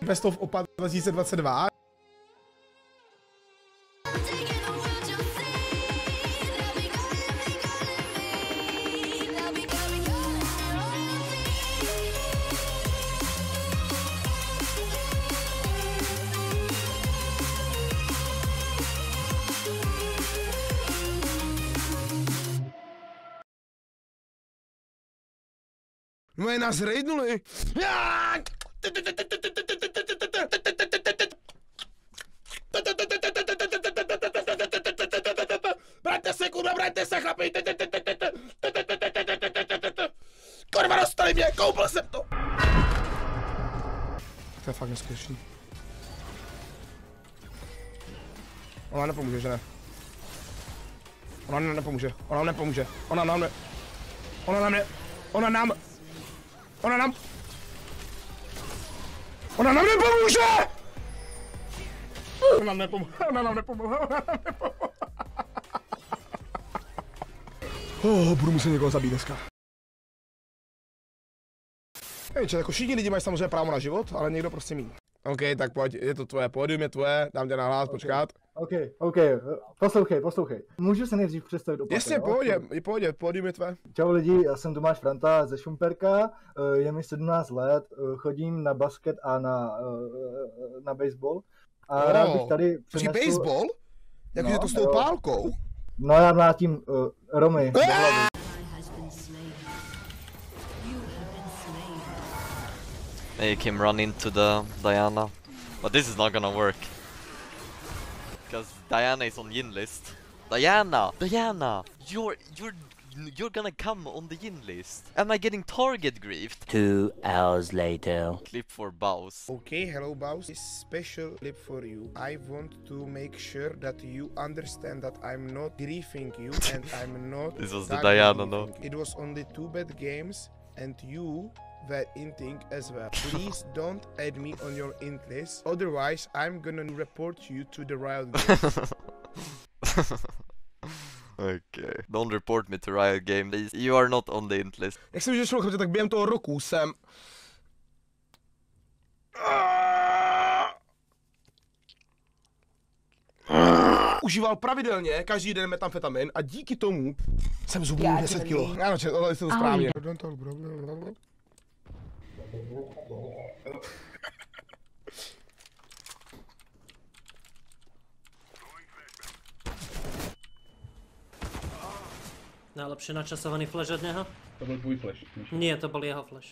Best of Opa 2022. No je nás raidnuli. Braňte se, kurva, braňte se, chlapi. Kurva, dostali mě, koupil jsem to. To je fakt neskutečný. Ona nepomůže, že ne? Ona nepomůže, ona nepomůže, ona nám ne... Ona nám ne... Ona nám nepomůže! Ona nám nepomůže. Budu muset někoho zabít dneska. Hej, jako všichni lidi mají samozřejmě právo na život, ale někdo prostě mít. OK, tak pojď, je to tvoje, pódium je tvoje, dám tě na hlas, počkat. OK, poslouchej. Můžu se nejdřív představit opak? Jasně, pohodě, pódium je tvé. Čau lidi, já jsem Tomáš Franta ze Šumperka, je mi 17 let, chodím na basket a na baseball. A rád bych tady přinesl... Při baseball? Jakože to s tou pálkou? No já mlátím Romy. Make him run into the Diana, but this is not gonna work because Diana is on Yin list. Diana, you're gonna come on the Yin list. Am I getting target griefed? 2 hours later. Clip for Baus. Okay, hello Baus. This special clip for you. I want to make sure that you understand that I'm not griefing you and I'm not. This was the Diana, no? It was only 2 bad games and you were inting as well. Please don't add me on your int list, otherwise I'm gonna report you to the Riot Games. Okay. Don't report me to Riot Games, please. You are not on the int list. Jak jsem už šel, tak během toho roku jsem... Užíval pravidelně každý den metamfetamin a díky tomu jsem zhubnul 10 kg. Ano, to je to správně. Najlepší načasovaný flash od něho? To byl tvůj flash. Nie, to byl jeho flash.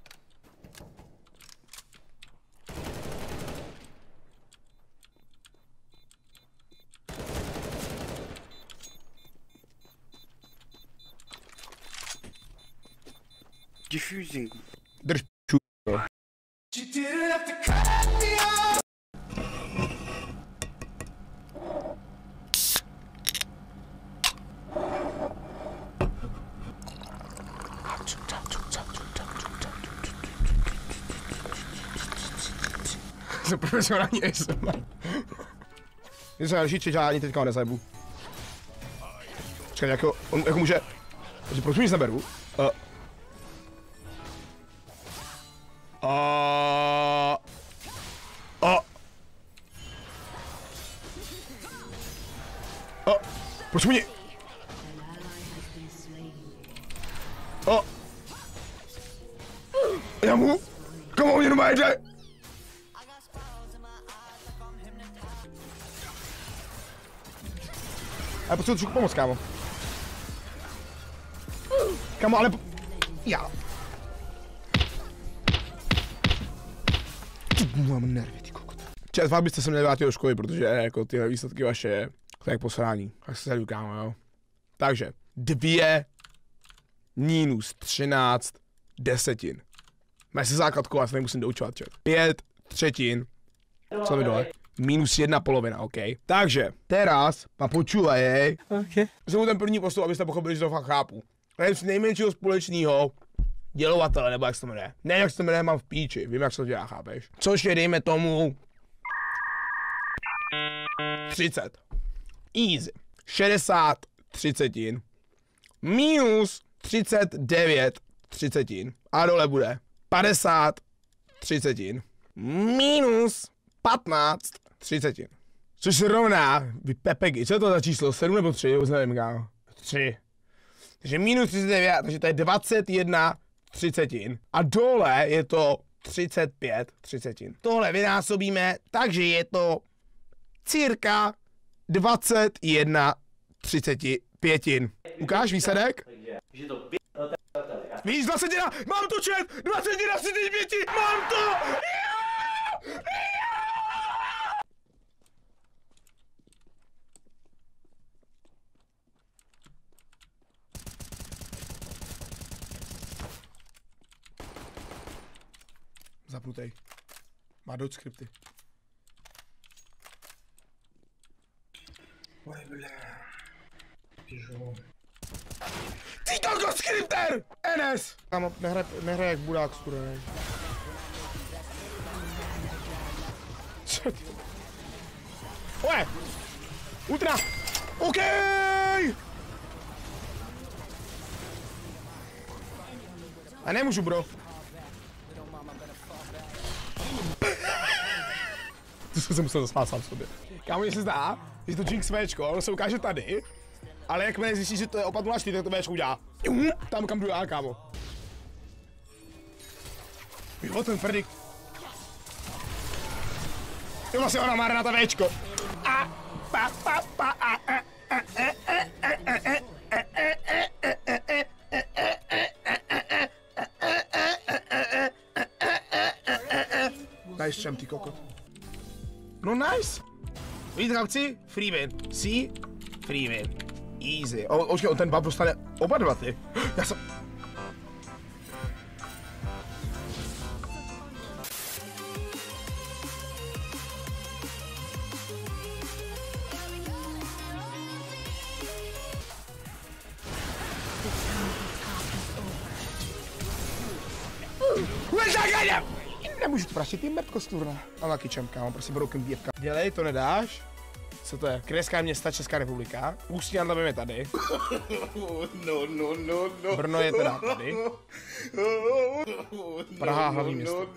Diffusing. Drž Jsem profesionální ASMR. Když jsem další já ani teďka ho nezajebu. Počkej, jako, on jako může... Takže proč mi nic neberu? Proč mi... Já mu... Komu on jenom jde? Ale potřebuji trošku pomoct, kámo. Kámo, ale... Já... Mám nervy, ty kokot. Čet, fakt byste se měli vrátit do školy, protože jako tyhle výsledky vaše, to je jak posrání. Tak se tady kámo, jo. Takže, 2 minus 13 desetin. Máš se základku, já se nemusím doučovat, čet. 5 třetin. Co mi dole? Minus 1 polovina, OK. Takže, teraz, ma počúvaj, OK. Jsem ten první postup, abyste pochopili, že to fakt chápu. Z nejmenšího společného dělovatele, nebo jak se to jmenuje. Ne, jak se to jmenuje, mám v píči, vím, jak se to dělá, chápeš? Což je, dejme tomu... 30. Easy. 60 třicetin. Minus 39 třicetin. A dole bude 50 třicetin. minus 15/30. Což se rovná, vy pepeky, co je to za číslo, 7 nebo 3, už nevím, kámo. 3. Takže minus 39, takže to je 21/30. A dole je to 35/30. Tohle vynásobíme, takže je to cirka 21/35. Ukáž výsledek? Víš, 21, mám to čet, 21/35, mám to! Zapnutej. Má dost skripty. Ty to skripter! NS! Kámo, nehraje jak budák studený. Co ty? Oje! Ultra! OK! A nemůžu, bro. To jsem se musel zasmát sám sobě. Kámo, mně se zdá, že to Jinx Včko, ono se ukáže tady, ale jakmile zjistíš, že to je opat 0,4, tak to Včko udělá. Tam, kam jdu já, kámo. Jo, ten Ferdik. Jo, vlastně ona má na to Včko. Nice champ, ty kokot. No nice! Vidíte, chlapci? Free win. See? Free win. Easy. Očkej, on ten buff dostane oba dva, ty. Já jsem... Nemůžu to praštit, ty mrtko skurna. Ale taky čem, kámo, prostě broken bývka. Dělej, to nedáš? Co to je? Krajská města Česká republika. Ústí nad Labem je tady. No. Brno je teda tady. Praha hlavní město.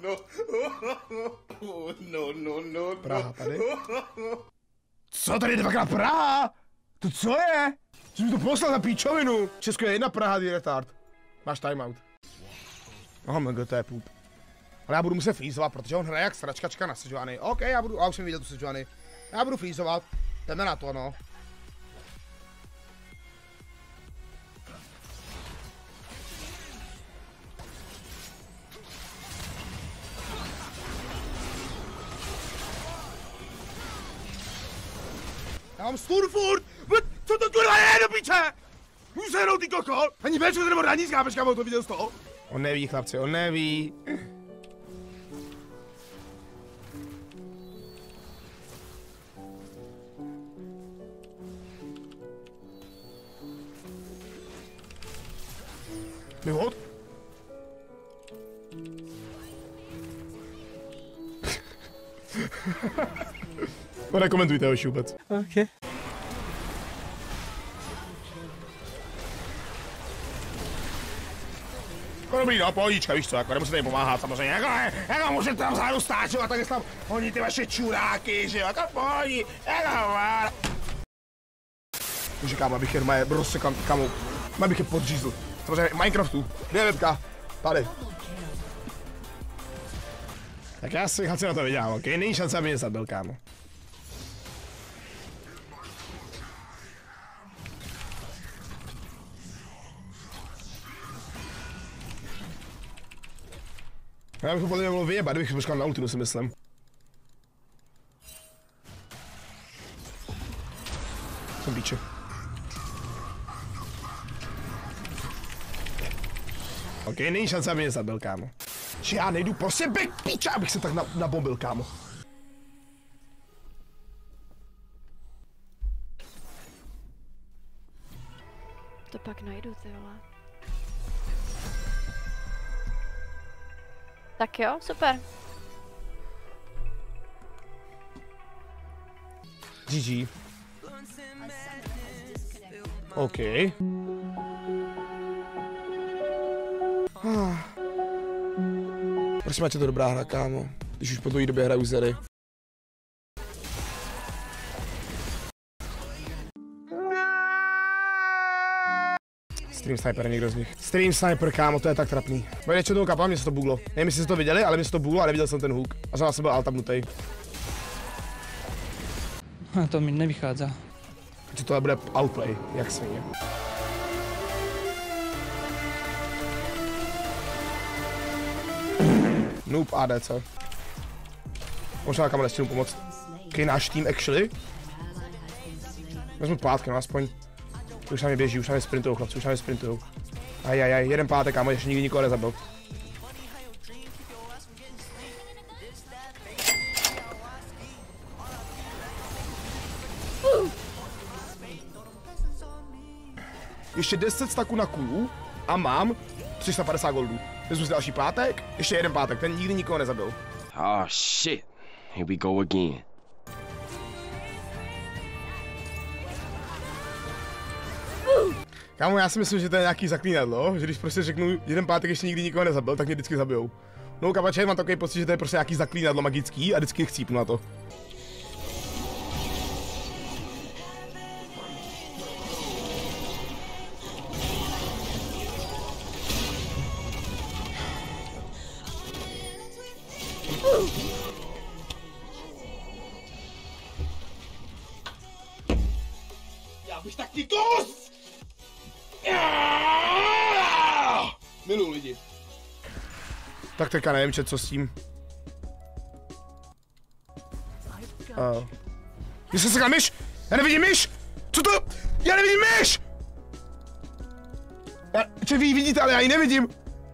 Praha tady. Co tady je dvakrát Praha? To co je? Jsi mi to poslal za píčovinu. Česko je jedna Praha, ty retard. Máš timeout. Aha, mega, to je poop. Ale já budu muset freezovat, protože on hraje jak sračkačka na sežovaný. OK, já už jsem viděl tu sežovaný. Já budu freezovat. Jdeme na to, no. Já mám stun furt! Co to kurva je do piče? Můžu se jenom ty koko? Ani Včko nebo raní skápeš, kámo, to viděl z toho? On neví, chlapci, on neví. Vyhod? No nekomentujte hoši vůbec. Okay. No dobrý, no pohodička, víš co, jako nemusíte jim pomáhat samozřejmě, jako můžete tam vzadu stáčovat, tak tam honí ty vaše čuráky, že jo, jako pohodí, jako kámo, abych jen maje rozsekal, kámo, abych je podřízl. Samozřejmě Minecraftu, kde je webka? Tady. Tak já si chci na to vydělám, ok? Není šance, aby mě zabil, kámo. Já bych ho podle mě mohl vyjebat, kdybych počkal na ultinu, si myslím. Jsem píče. OK, není šance, aby mě zabil, kámo. Že já nejdu prostě back píče, abych se tak nabombil, kámo. To pak najdu, ty vole. Tak jo, super. GG. OK. Prosím, ať je to dobrá hra, kámo. Když už po té době hraju Zery. Stream Sniper je někdo z nich. Stream Sniper, kámo, to je tak trapný. Bude něčeho toho kapa, mě se to buglo. Nevím, jestli jste to viděli, ale mě se to buglo a neviděl jsem ten hook. A jsem byl altabnutej. To mi nevychádza. Že tohle bude outplay, jak svině. Noob ADC. Možná kam nestihnu pomoct. Okay, náš tým actually. Vezmu pátkem aspoň. Už na mě běží, už na mě sprintujou chlapci, už na mě sprintujou. Ajajaj, jeden pátek, kámo, ještě nikdy nikoho nezabil. Ještě 10 staků na kulu a mám 350 goldů. Vezmu si další pátek, ještě jeden pátek, ten nikdy nikoho nezabil. Oh shit, here we go again. Kámo, já si myslím, že to je nějaký zaklínadlo, že když prostě řeknu jeden pátek ještě nikdy nikoho nezabil, tak mě vždycky zabijou. No kapače, mám takový pocit, že to je prostě nějaký zaklínadlo magický a vždycky chcípnu na to. Já bych taky kus! Miluji lidi. Tak teďka nevím, co s tím. Kde se sekal myš? Já nevidím myš! Co to? Já nevidím myš! Vy ji vidíte, ale já ji nevidím.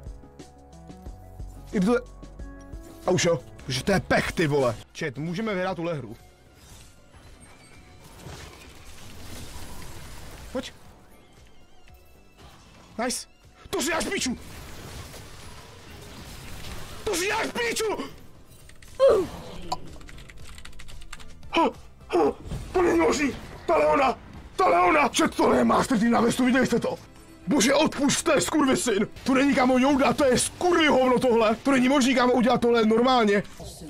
A už jo. Že to je pech, ty vole. Čet, můžeme vyhrát tuhle hru. Pojď. Nice. To si dáš píču! To si dáš píču! To není možný! Ta Leona! Čet, tohle je Master Team na vestu, viděli jste to? Bože, odpušte, skurvysyn! To není kámo Jouda, to je skurvy hovno tohle! To není možný kámo udělat tohle normálně!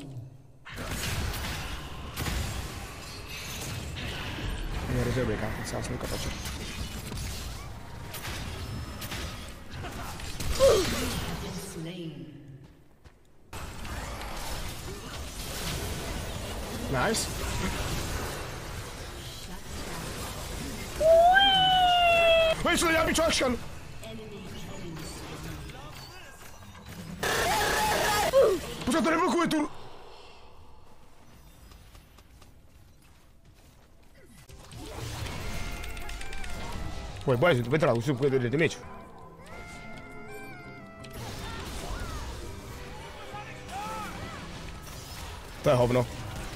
Mě rozjebuje kámo, celá jsem kapače. Nice. Wait, so they have traction. Pořád to neblokuje tu. Wait, boys, to vytrá, už si půjde damage. To je hovno.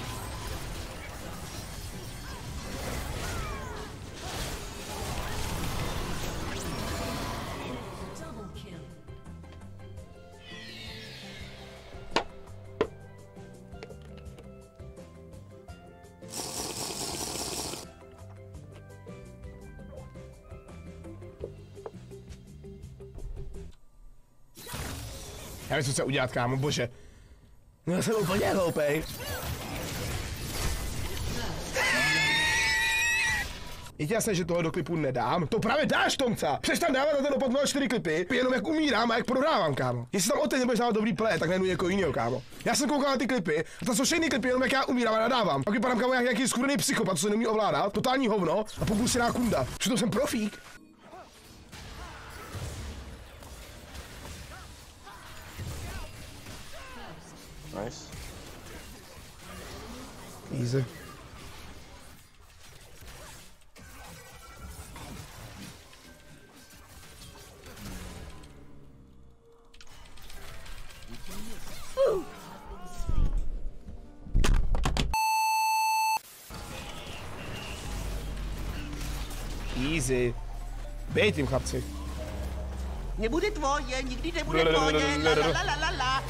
Já nevím, co chce udělat, kámo, bože. No já jsem úplně hloupej. Je ti jasné, že toho do klipu nedám? To právě dáš, Tomca! Přestaň dávat na ten opad 4 klipy, jenom jak umírám a jak prohrávám, kámo. Jestli tam od teď nebudeš dávat dobrý play, tak najdu někoho jiného, kámo. Já jsem koukal na ty klipy a to jsou všechny klipy, jenom jak já umírám a nadávám. Pak vypadám kámo jak nějaký skurvený psychopat, co se neumí ovládat, totální hovno a pokusí kunda. Přitom jsem profík. Nice. Easy. Easy. Bej tím, chlapci. Nebude tvoje, nikdy nebude tvoje, la la la la la.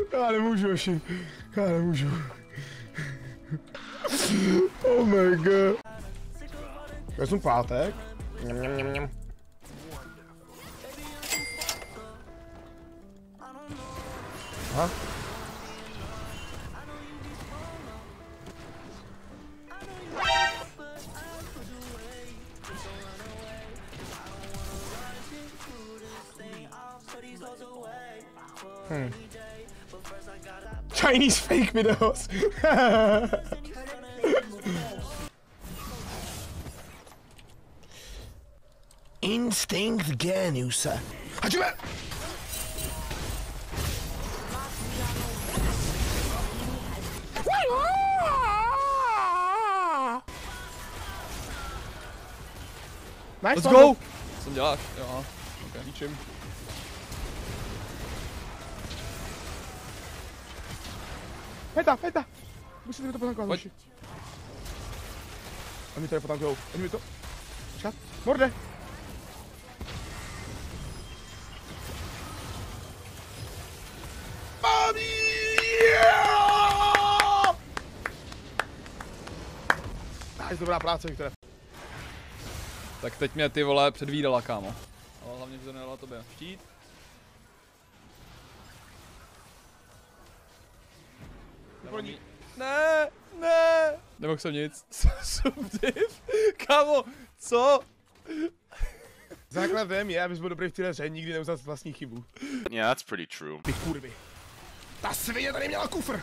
Já nemůžu, Joši. Já nemůžu. Oh my god. Já jsem pátek. Mňam. Aha. Chinese fake videos. Instinct geniuse. Hačíme! Nice, let's go! Co děláš? Jo, okay. Ničím. Peta! Musíte mi to potankovat, hoši. Oni tady potankujou. Oni mi to... Počkat. Morde! Dobrá práce, Viktore. Tak teď mě ty vole předvídala, kámo. Ale hlavně by to nedala tobě. Štít. Ne! Nemohl jsem nic. Subdiv. Kámo, co? Základem je, abys byl dobrý v téhle hře, nikdy neuznat vlastní chybu. Yeah, that's pretty true. Ty kurvy. Ta svině tady měla kufr.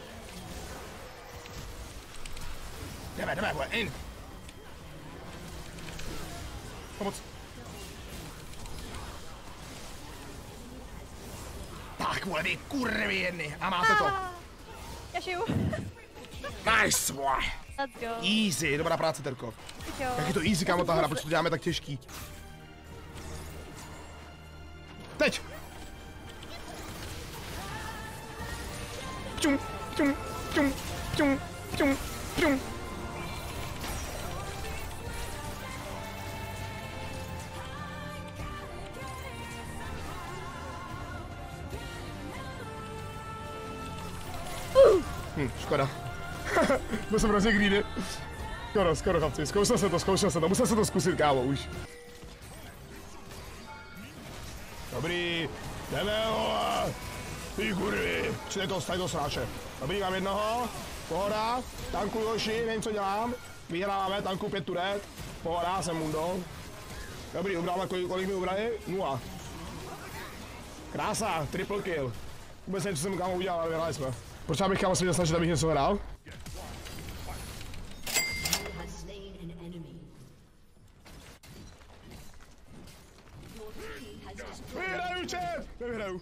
Jdeme, vole, in. Pomoc. Tak, vole, vy kurvy jedny. A máte to. Já žiju. Nice, vole. Let's go. Easy, dobrá práce, Terko. Jo. Jak je to easy, kámo, ta hra, proč to děláme tak těžký? Teď! Čum. Škoda. Byl jsem hrozně greedy. Skoro, chlapci, zkoušel jsem to, musel jsem to zkusit, kámo, už. Dobrý, jdeme, vole. Ty kurvy, přijde to sráče. Dobrý, mám jednoho, pohoda, tankuju Joši, nevím, co dělám. Vyhráváme, tankuju 5 turet, pohoda, jsem mundo. Dobrý, ubráme, kolik mi ubrali? 0. Krása, triple kill. Vůbec nevím, co jsem kámo udělal, ale vyhráli jsme. Proč já bych kámo se měl snažit, abych něco hrál? Vyhraju, čet! Nevyhraju.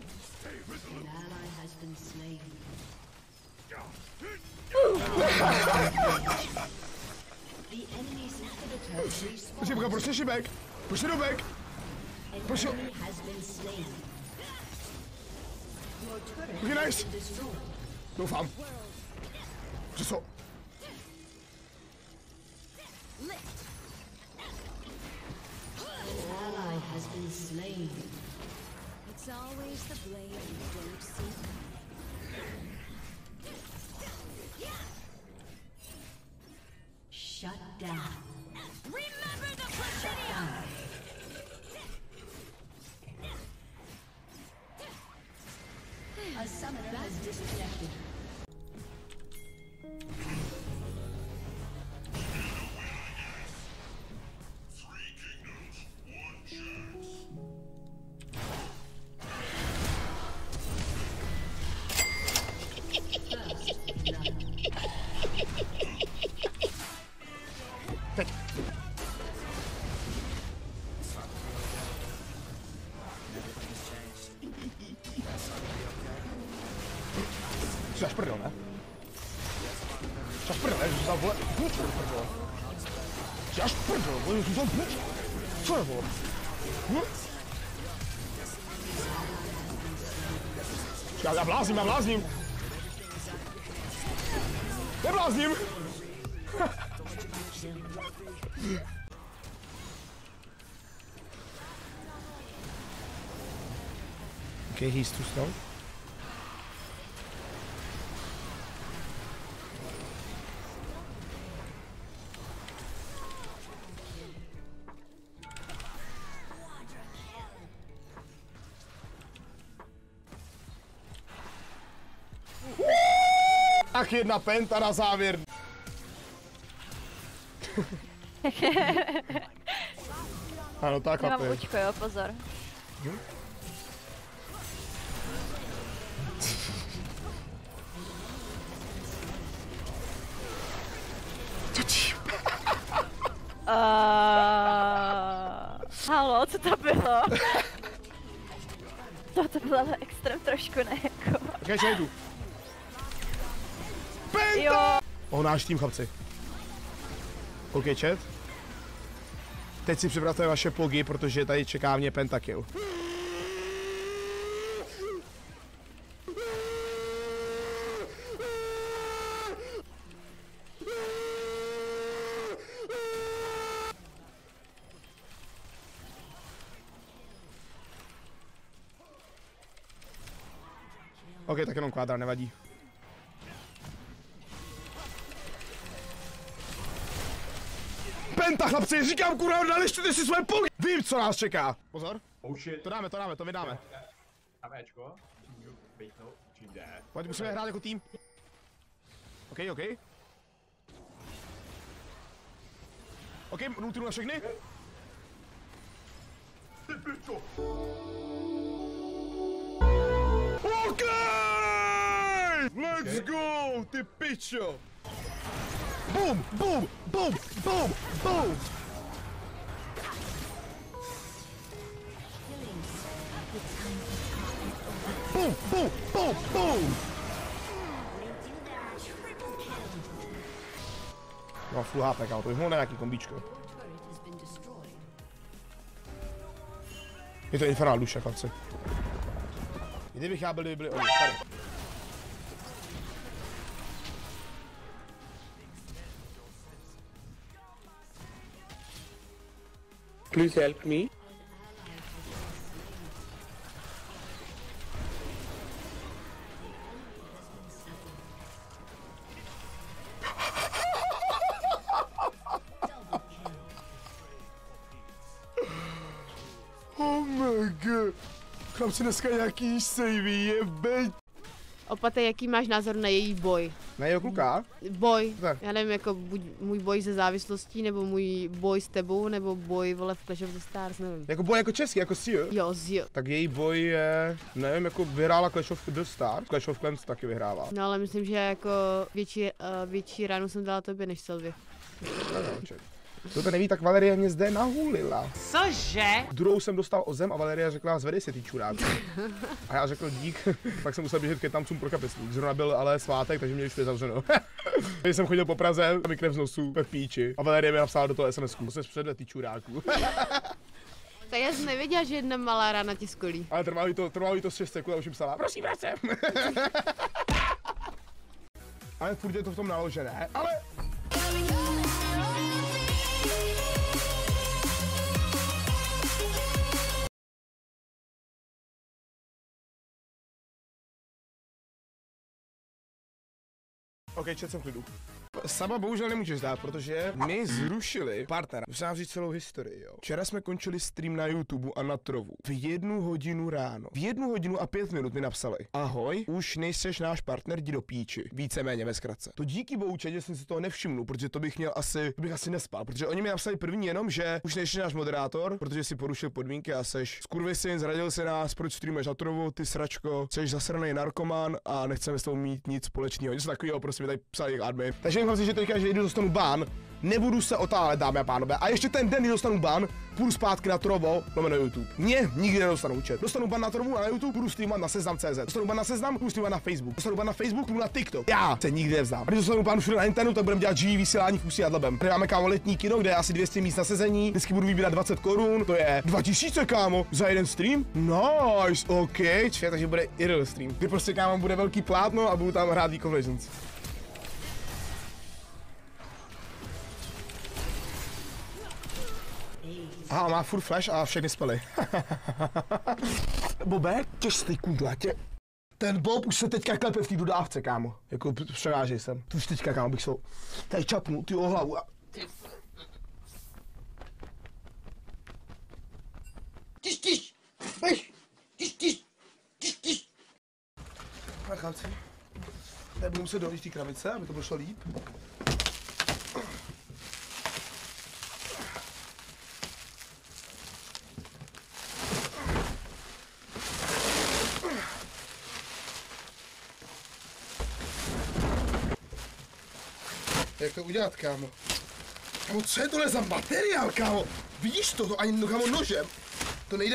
Proč je šibek? Proč je dobek? Proč je... Okay, nice. Doufám. Že co? Shut down. Remember the shut down. A summoner has disconnected. Jsi až prdel, ne? Jsi až prdel, ne? Jsi vzal vole... Buď prdel. Jsi až prdel, vole, jsi vzal buď. Co je, vole? Já blázním. Neblázním! Okay, he's too slow. Tak, jedna penta na závěr. Ano, tak Já mám chlapi. učko, jo, pozor. Halo, co to bylo? To bylo ale extrém trošku, ne jako. Okay, šejdu. Penta! Jo. Náš tým, chlapci. OK, chat. Teď si připravte vaše pogy, protože tady čeká mě pentakill. OK, tak jenom kvádra, nevadí. Penta, chlapci, říkám, kurva, nalištěte si svoje pogy! Vím, co nás čeká. Pozor. Oh shit. To dáme, to vydáme. Tam Ečko, můžu bejtnout, či jde. Pojď, musíme hrát jako tým. OK. OK, ultinu na všechny. Ty pičo! OK! Let's go, ty pičo! Boom! Boom! Boom! Boom! Boom! Boom! Boom! Boom! Boom! No, full HP, kámo, to bych mohl na nějaký kombíčko. Je to Infernal duše, chlapci. Kdybych já byli oni, tady. Please help me. Oh my god. Chlapci, dneska nějaký savey, jebej. Opate, jaký máš názor na její boj? Na jeho kluka? Boj. Tak. Já nevím, jako buď můj boj se závislostí, nebo můj boj s tebou, nebo boj, vole, v Clash of the Stars, nevím. Jako boj jako český, jako Sio? Jo, Sio. Tak její boj je, nevím, jako vyhrála Clash of the Stars, Clash of Clans taky vyhrává. No ale myslím, že jako větší ránu jsem dala tobě než Sylvie. Kdo to neví, tak Valerie mě zde nahulila. Cože? Druhou jsem dostal o zem a Valerie řekla, zvedej si ty čurák. A já řekl dík, pak jsem musel běžet ke tamcům pro kapesník. Zrovna byl ale svátek, takže mě už je zavřeno. Když jsem chodil po Praze a mi krev z nosu, ve píči. A Valerie mi napsala do toho SMS-ku, se předle ty čuráků. Tak já jsem nevěděla, že jedna malá rána tě skolí. Ale trvalo jí to 6 sekund a už jim psala, prosím, vrať sem. Ale furt je to v tom naložené, ale... OK, čet jsem v klidu. Sama bohužel nemůžeš dát, protože my zrušili partnera. Musím vám říct celou historii, jo. Včera jsme končili stream na YouTube a na Trovu. V 1 hodinu ráno. V 1 hodinu a 5 minut mi napsali. Ahoj, už nejseš náš partner, jdi do píči. Víceméně ve zkratce. To díky bohu, že jsem si toho nevšimnul, protože to bych asi nespal. Protože oni mi napsali první jenom, že už nejseš náš moderátor, protože si porušil podmínky a seš skurvysyn, zradil se nás, proč streamuješ na Trovu, ty sračko, seš zasranej narkoman a nechceme s tou mít nic společného. Něco takového, prostě mi tady psali admin. Takže myslím si, že teďka, že jdu dostanu ban, nebudu se otálet, dámy a pánové. A ještě ten den, kdy dostanu ban, půjdu zpátky na Trovo, na YouTube. Mě nikdy nedostanu účet. Dostanu ban na Trovu a na YouTube, budu streamovat na Seznam.cz. Dostanu ban na Seznam, budu streamovat na Facebook. Dostanu ban na Facebook, budu na TikTok. Já se nikdy nevzdám. A když dostanu ban všude na internetu, tak budeme dělat živý vysílání v Ústí nad Labem. Tady máme, kámo, letní kino, kde je asi 200 míst na sezení. Vždycky budu vybírat 20 korun, to je 2000, kámo, za jeden stream. Nice, OK, takže bude IRL stream. Kdy prostě, kámo, bude velký plátno a budu tam hrát League of Legends. Aha, má furt flash a všechny spely. Bobe, těžstý kundlatě. Ten Bob už se teďka klepe v té dodávce, kámo. Jako převážej sem. Tu už teďka, kámo, bych se tady čapnul, ty o hlavu a... Tiš! Tiš! Tak, chlapci. Nebudu muset dolít té krabice, aby to bylo šlo líp. Jak to udělat, kámo? Kámo, co je tohle za materiál, kámo? Vidíš to? To ani kámo nožem. To nejde.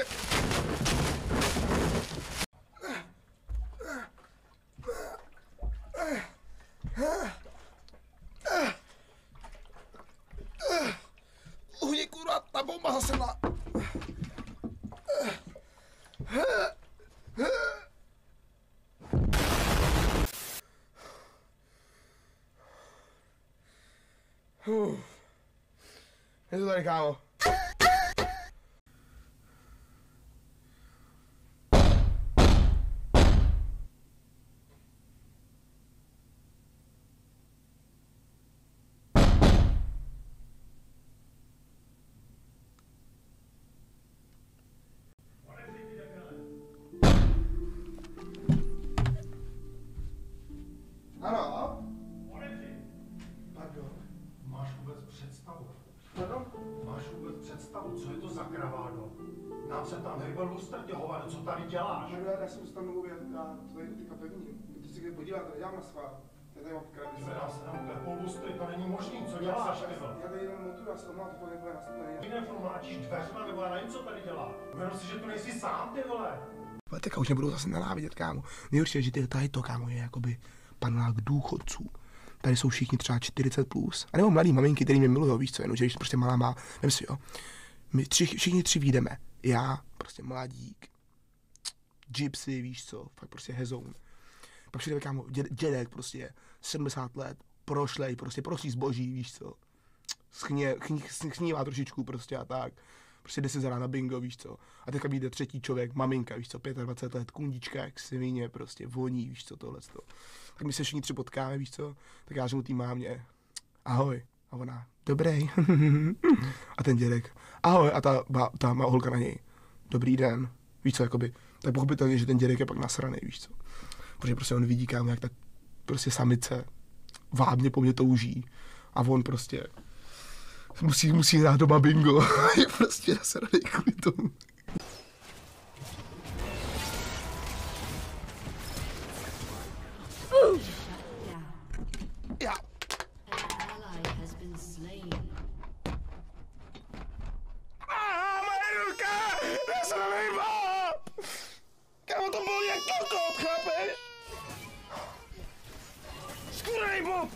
Uhni, kurva, ta bomba zase na... Je to tady, kámo. Ano? Pardon. Máš vůbec představu? Pardon? Máš vůbec představu, co je to za kravádo? Nám se tam hejbe lustr, ty hovado, co tady děláš? Já jsem tam mluvil, já to tady teďka pevním. Ty si podívat, to nedělám na schvál. Já tady mám krabice. Já se tam klepou lustry, to není možný, co děláš, ty vole? Já tady jenom montuju, já se omlám, to nebude nastavený. Ty neformáčíš dveřma, nebo já nevím, co tady dělá. Uvědom si, že tu nejsi sám, ty vole. Ale teďka už nebudou zase nenávidět, kámo. Nejhorší je, že tady to, kámo, je jakoby panelák důchodců. Tady jsou všichni třeba 40+. A nebo mladý maminky, který mě milujou, víš co, jenom, že když prostě malá má, vem si, jo. My všichni tři vyjdeme. Já, prostě mladík, gypsy, víš co, fakt prostě hezoun. Pak přijde, kámo, dědek, prostě 70 let, prošlej, prostě prosí zboží, víš co. Schnívá trošičku prostě a tak. Prostě jde si zadá na bingo, víš co. A teďka vyjde třetí člověk, maminka, víš co, 25 let, kundička, jak svině, prostě voní, víš co, tohleto. Tak my se všichni tři potkáme, víš co, tak já řeknu tý mámě, ahoj. A ona, dobrý. A ten dědek, ahoj. A ta má holka na něj, dobrý den. Víš co, jakoby, tak pochopitelně, že ten dědek je pak nasranej, víš co. Protože prostě on vidí, kámo, jak tak prostě samice vábně po mně touží. A on prostě musí dát doma bingo. Je prostě nasranej kvůli tomu. Já. Moje ruka! Nesranej bab! Kámo, to bylo jak kokot, chápeš? Skurnej bob!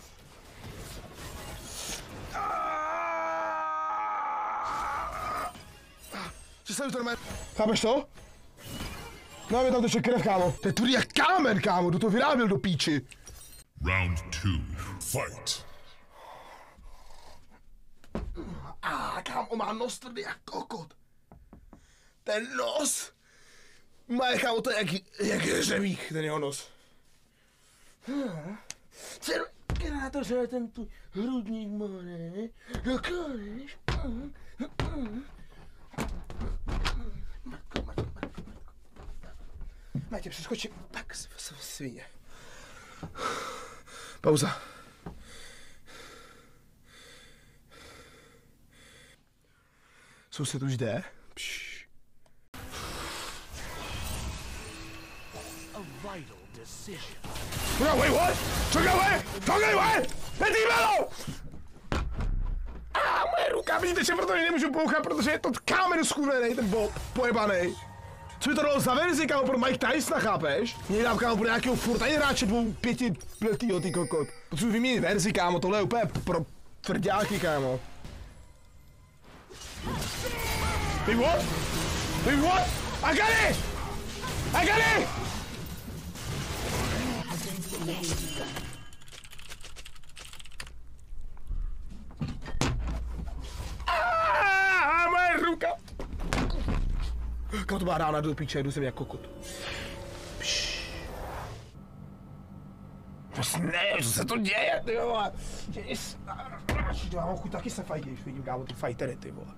Že jsem to normálně... Chápeš to? No, je tam teče krev, kámo. To je tvrdý jak kámen, kámo. Kdo to vyráběl do píči? Round 2. Fight. Kámo, má nos tvrdý jak kokot. Ten nos... Má, kámo, to je jak hřebík, ten jeho nos. Na to, že ten tu hrudník má, ne? Dokážeš? Matě, přeskočím. Tak, svině. Pauza. Soused už jde. No, wait, what? Čekaj, what? Nedýmelo! Moje ruka, vidíte, že proto nemůžu pouchat, protože je to kámen schůvenej, ten bob, pojebanej. Co by to dalo za verzi, kámo, pro Mike Tysona, chápeš? Mě dám, kámo, pro nějakého furt ani hráče 2-5letýho, ty kokot. Potřebuji vyměnit verzi, kámo, tohle je úplně pro tvrďáky, kámo. Wait, what? Wait, what? I got it! I got it! Moje ruka! Kámo, to byla rána do píče, jdu sem jak kokot. Ne, co se to děje, ty vole? Já mám chuť taky se fajtě, když vidím, kámo, ty fajtery, ty vole.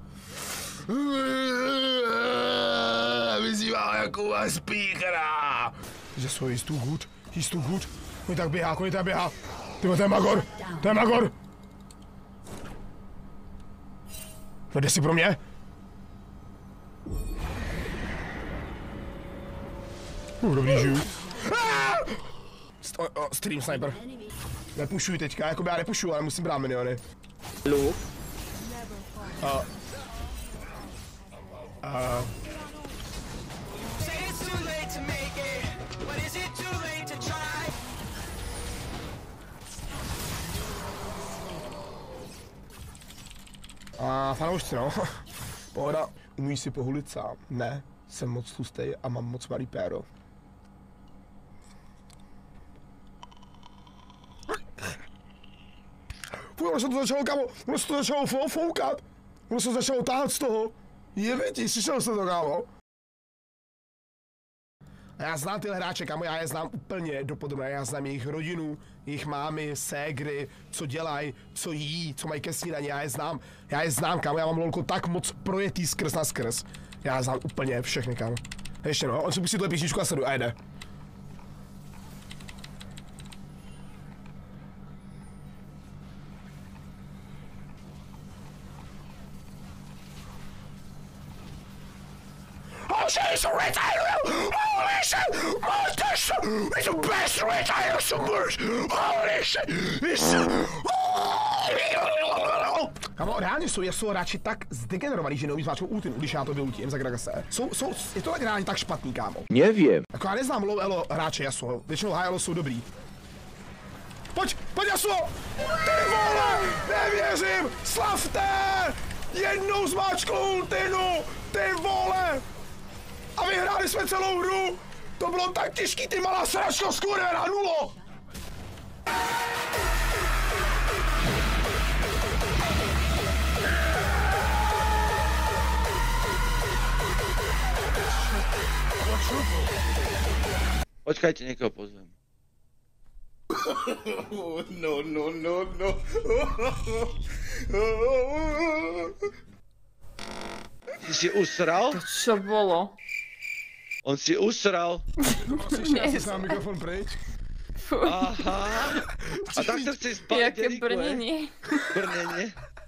Vyzývám jako speakera. Že so, he's too good. Oni tak běhá, oni tak běhá. Tyhle, to je Magor, to je Magor. Jde si pro mě? Dobrý žiju. Stream sniper. Nepušuj teďka, jakoby já nepušuju, ale musím brát miniony. Luke. Fanoušci, no. Pohoda. Umíš si pohulit sám? Ne, jsem moc tlustej a mám moc malý péro. Ono se to začalo, kámo, ono se to začalo foukat. Ono se začalo táhat z toho. Jebeti, slyšel jste to, kámo? A já znám tyhle hráče, kámo, já je znám úplně dopodrobně, já znám jejich rodinu, jejich mámy, ségry, co dělají, co jí, co mají ke snídani, já je znám, kámo, já mám lolko tak moc projetý skrz na skrz. Já znám úplně všechny, kámo. Ještě no, on si pustí tuhle písničku a sleduj a jde. Oh shit, it's a retitle! Holy shit! Monster! It's the best retitle submerge! Holy shit! It's... Kámo, reálně jsou hráči tak zdegenerovaný, že neumí zváčkou ultinu, když já to vyultím za Gragase. Je to reálně tak špatný, kámo. Nevím. Jako já neznám low elo hráče Yasuo, většinou high elo jsou dobrý. Pojď Yasuo! Ty vole! Nevěřím! Slavte! Jednou zmáčkou ultinu! Ty vole! A vyhráli jsme celou hru! To bylo tak těžký, ty malá sračko, skurvená nulo! Počkajte, někoho pozvem. No. Ty si usral? To čo bolo? On si usral. Já si sám mikrofon pryč. Aha. A tak se chci spát. Jaké brnění. Brnění.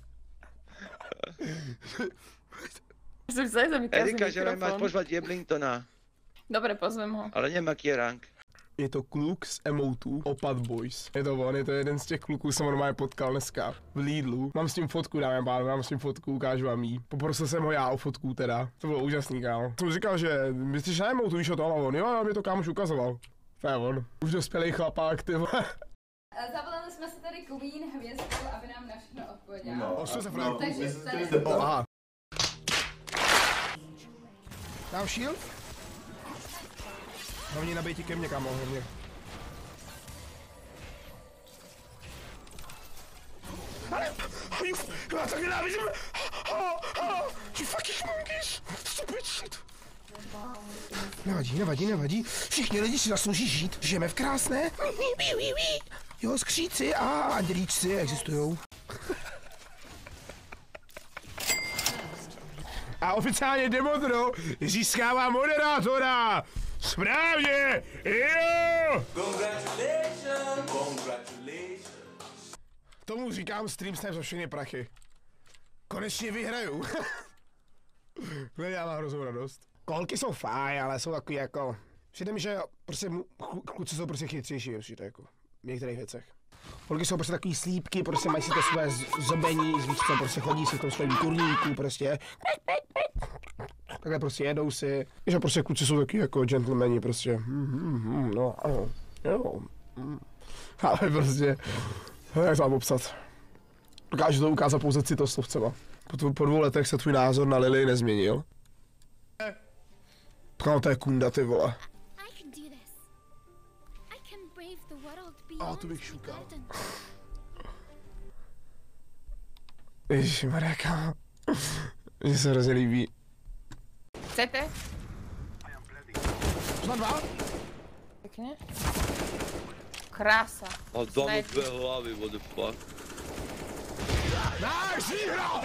Jsem sa zamykal mikrofon. Erika, že máš pozvat Jeblingtona. Dobre, pozvem ho. Ale nemá rank. Je to kluk z emotu Opat Boys. Je to on, je to jeden z těch kluků, jsem normálně potkal dneska v Lidlu. Mám s ním fotku, dáme pánové, mám s ním fotku, ukážu vám jí. Poprosil jsem ho já o fotku teda. To bylo úžasný, kámo. Jsem říkal, že myslíš na emotu, víš o tom, a on, jo, mě to kámoš ukazoval. To je on. Už dospělý chlapák, ty vole. Zavolali jsme se tady Queen hvězdu, aby nám na všechno odpověděla. No, co se Franku? Takže tady... Aha. Dám shield? Hlavně nabejti ke mně, kámo, hlavně. Ale, já tak nenávidím. You fucking monkeys. Stupid shit. Nevadí. Všichni lidi si zaslouží žít. Žijeme v krásné. Jo, skříci a andělíčci existujou. A oficiálně Demodro získává moderátora. Správně! Jo! Congratulations! Tomu říkám stream snipe za všechny prachy. Konečně vyhraju. Já mám hroznou radost. Kolky jsou fajn, ale jsou takový jako... Přijde mi, že prostě kluci jsou prostě chytřejší, určitě jako v některých věcech. Holky jsou prostě takový slípky, prostě mají si to své zobení, víš co, prostě chodí si v tom svém kurníku, prostě. Takhle prostě jedou si, že prostě kluci jsou taky jako gentlemani, prostě. No, ano, jo. Ale prostě, jak to mám popsat. Dokážu to ukázat pouze citoslovcema. Po 2 letech se tvůj názor na Lily nezměnil. Kámo, to je kunda, ty vole. A to bych šukal. Ježišmarja, kámo. Mně se hrozně líbí. Chcete? Jsme 2? Pekne. Krása. A dáme 2 hlavy, what the fuck. Nice, výhra!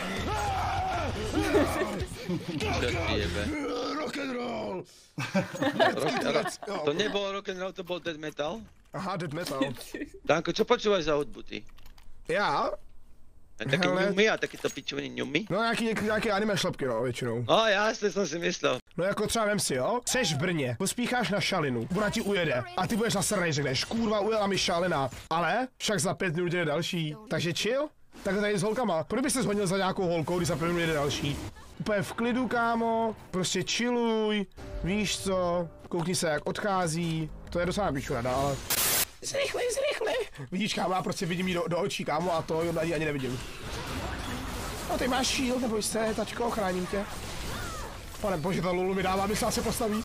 Čo jebe? Rock'n'roll! To nebol rock'n'roll, to bol death metal? Aha, death metal. Danko, co počíváš za hudbu, ty? Já? Taky ňumy a taky to pičoviny ňumy? No nějaký anime šlepky, no, většinou. Jasně jsem si myslel. No jako třeba vem si, jo? Jseš v Brně, pospícháš na šalinu, ona ti ujede a ty budeš nasranej, řekneš, kurva, ujela mi šalina, ale však za 5 minut jde další, takže chill. Takhle tady s holkama, proč bys se zhodnil za nějakou holkou, když za 5 minut jde další? Úplně v klidu, kámo, prostě chilluj, víš co, koukni se, jak odchází, to je docela piču rada, ale... Zrychli. Vidíš, kámo, já prostě vidím jí do očí, kámo, a to ani nevidím. No, ty máš shield, neboj se, tačko, ochráním tě. Pane bože, ta Lulu mi dává, myslela se postaví.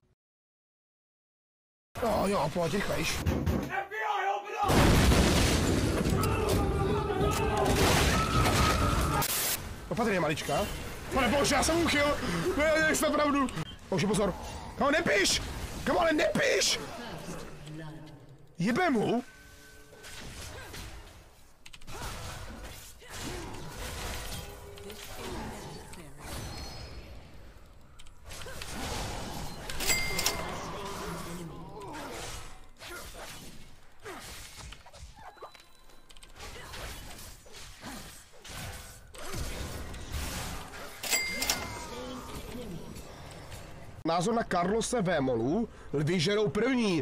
No jo, pojď, rychlejš. Opatrně, malička. Pane bože, já jsem uchyl. Ne, jsi pravdu. Bože, pozor. Kámo, nepiš! Kámo, ale nepiš! Jebe mu? Názor na Carlose Vémolu, lvy žerou první.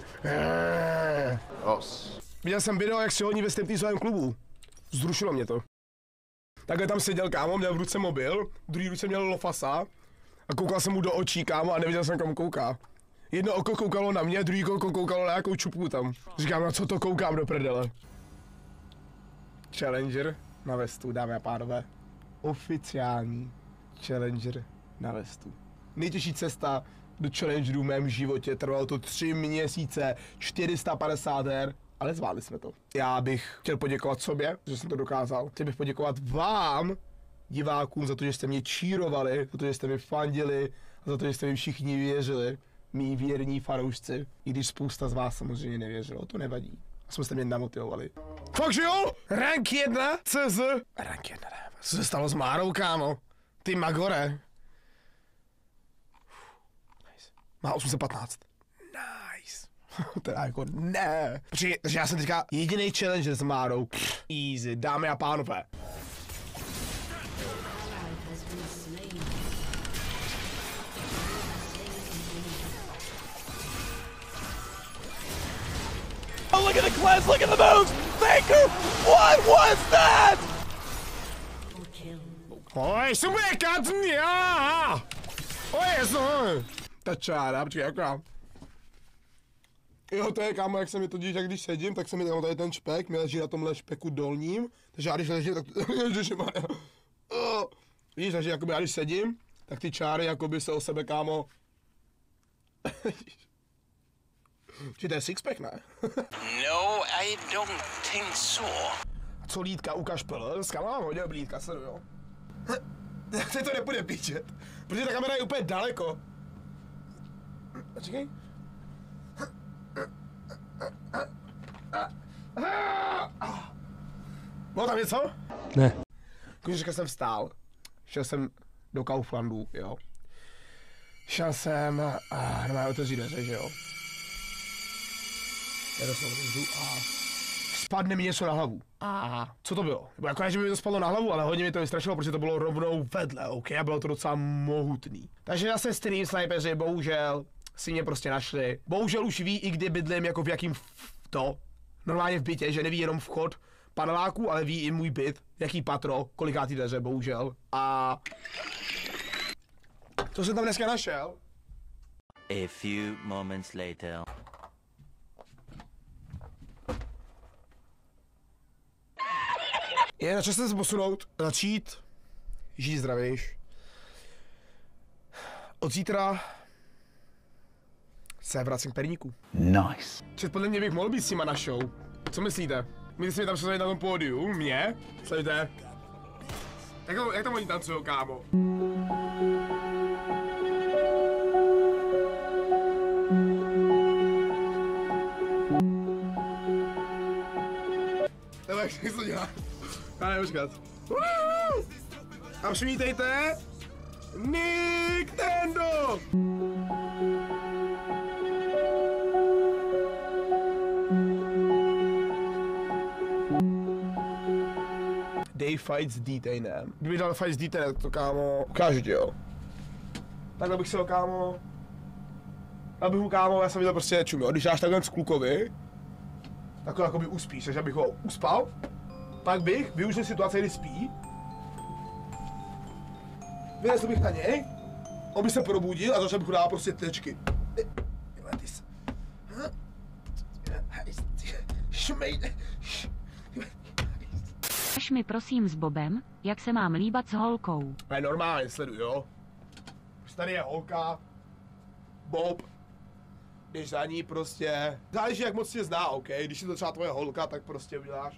Viděl jsem video, jak si hodní ve stripteaseovém klubu. Zrušilo mě to. Takhle tam seděl, kámo, měl v ruce mobil, v druhé ruce měl lofasa a koukal jsem mu do očí, kámo, a neviděl jsem, kam kouká. Jedno oko koukalo na mě, druhý oko koukalo na nějakou čupku tam. Říkám, na co to koukám do prdele. Challenger na vestu, dámy a pánové. Oficiální Challenger na vestu. Nejtěžší cesta do Challengeru v mém životě, trvalo to 3 měsíce, 450 her, ale zvládli jsme to. Já bych chtěl poděkovat sobě, že jsem to dokázal. Chtěl bych poděkovat vám, divákům, za to, že jste mě čírovali, za to, že jste mi fandili, za to, že jste mi všichni věřili, mý věrní fanoušci. I když spousta z vás samozřejmě nevěřilo, to nevadí. Jsme jste mě namotivovali. Fakt, že jo? Rank 1 CZ. Rank 1 ne. Co se stalo s Márou, kámo? Ty Magore. Má 815. Nice. Teda jako ne. Protože já jsem teďka jediný challenger s Márou. Easy, dámy a pánové. Oh, look at the cleanse, look at the moves! Faker! What was that? Oj, super, Katnia! Oj, so. Ta čára, počkej, jak já. Jo, to je, kámo, jak se mi to díš, jak když sedím, tak se mi tady ten špek, mi leží na tomhle špeku dolním, takže já když ležím, tak víš, takže jakoby já když sedím, tak ty čáry jakoby se o sebe, kámo. Či to je sixpack, ne? No, I don't think so. Co lítka, ukaž pl, s kam mám hodil blídka, se jo. Teď to nepůjde píčet, protože ta kamera je úplně daleko. Počkej. Bylo tam něco? Ne. Když jsem vstál, šel jsem do Kauflandu, jo. Šel jsem normálně otevřít dveře, že jo. Já to a spadne mi něco na hlavu. Aha. Co to bylo? Nebo jako ne, že by mi to spadlo na hlavu, ale hodně mi to vystrašilo, protože to bylo rovnou vedle, ok? A bylo to docela mohutný. Takže zase stream snipeři, bohužel, si mě prostě našli. Bohužel už ví, i kdy bydlím, jako v jakým normálně v bytě, že neví jenom vchod paneláku, ale ví i můj byt, jaký patro, kolikátý dveře, bohužel. A co jsem tam dneska našel? A few moments later. Je na čase se posunout, začít, žít zdravějš. Od zítra se vracím k perníku. Nice. Čet podle mě bych mohl být s nima na show. Co myslíte? Myslíte mi tam představit na tom pódiu? Mě? Sledujte. Jak tam oni tancujou, kámo? Nebo jak se to dělá? Já nevím počkat. A přivítejte Nintendo! Day fight s D-Tainem. Kdyby dal fight s D-Tainem, to kámo, ukážu ti jo. Takhle bych si ho kámo, abych mu kámo, já jsem viděl prostě čum, jo. Když dáš takhle z klukovi, tak ho jakoby uspíš, takže abych ho uspal, pak bych využil situaci, kdy spí, vylezl bych na něj, on by se probudil a začal bych ho dát prostě tečky. Až mi prosím s Bobem, jak se mám líbat s holkou. To je normálně, sleduj, jo. Tady je holka, Bob, když za ní prostě, záleží jak moc tě zná, OK? Když je to třeba tvoje holka, tak prostě uděláš.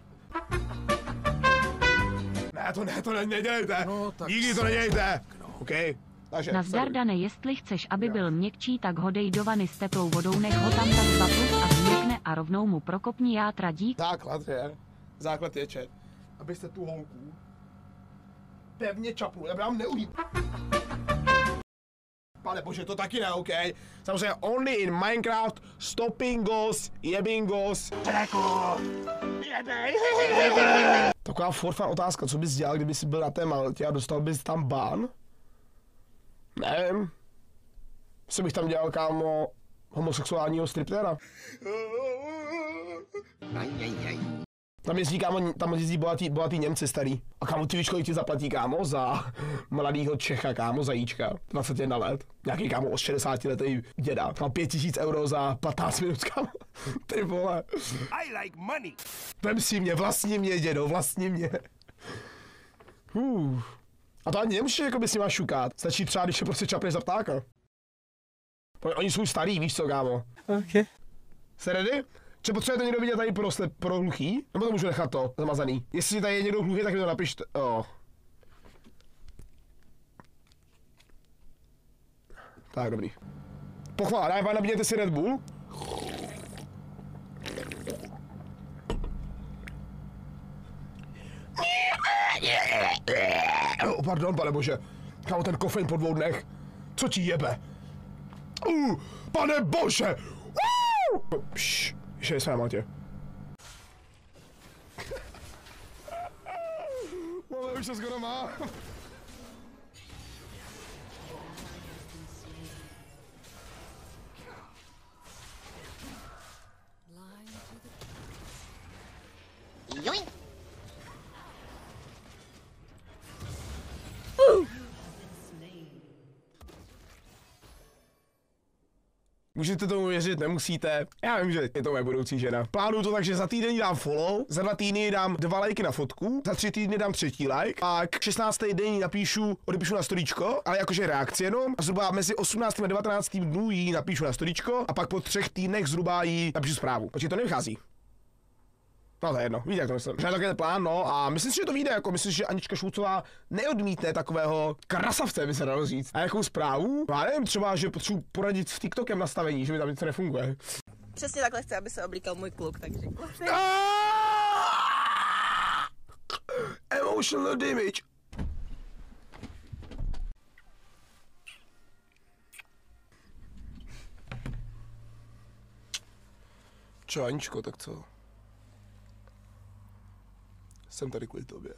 Ne, to nedělejte, no, nikdy to nedělejte, OK? Takže, Nazdar Dane, jestli chceš, aby byl měkčí, tak ho dej do vany s teplou vodou, nech ho tam tak 2 plus a změkne a rovnou mu prokopni játra, dík. Základ je čet, abyste tu holku pevně čapnul, já vám neuhýb. Pane bože, to taky ne, OK? Samozřejmě only in Minecraft, stopping goes, jebbing goes. Taková forfan otázka, co bys dělal, kdyby jsi byl na té Maltě a dostal bys tam ban? Nevím. Co bych tam dělal, kámo, homosexuálního striptéra? Tam jezdí, kámo, tam jezdí bohatý Němci starý. A kámo, ty víš, kolik ti zaplatí, kámo, za mladýho Čecha, kámo, zajíčka, 21 let. Nějaký, kámo, 60letý děda. Tam 5000 euro za 15 minut, kámo. Ty vole. I like money. Vem si mě, vlastní mě, dědo, vlastní mě. A to ani nemusíš jako by s nima šukat. Stačí třeba, když se prostě čapneš za ptáka. Oni jsou starý, víš co, kámo. OK. Jste ready? Če potřebujete někdo vidět tady pro hluchý? Nebo to můžu nechat to, zamazaný? Jestli tady je někdo hluchý, tak mi to napište. Tak, dobrý. Pochvál, daj, nabídněte si Red Bull. Pardon, pane bože. Kámo, ten kofein po 2 dnech. Co ti jebe? Pane bože! Ještě jsem na Maltě. Vole, už se skoro má. Můžete tomu věřit, nemusíte. Já vím, že je to moje budoucí žena. Plánuju to tak, že za týden dám follow, za 2 týdny dám 2 lajky na fotku, za 3 týdny dám 3. like a k 16. den odepíšu na storíčko, ale jakože reakci jenom. A zhruba mezi 18. a 19. dnů jí napíšu na storíčko a pak po 3 týdnech zhruba jí napíšu zprávu. Protože to nevychází. No to je jedno, víte jak to myslím. Že je takový plán, no a myslím si, že to vyjde, jako myslím si, že Anička Šulcová neodmítne takového krasavce, by se dalo říct. A jakou zprávu? Já nevím, třeba, že potřebuji poradit s TikTokem nastavení, že mi tam něco nefunguje. Přesně takhle chci, aby se oblíkal můj kluk, takže Emotional damage. Čo, Aničko, tak co? Jsem tady kvůli tobě.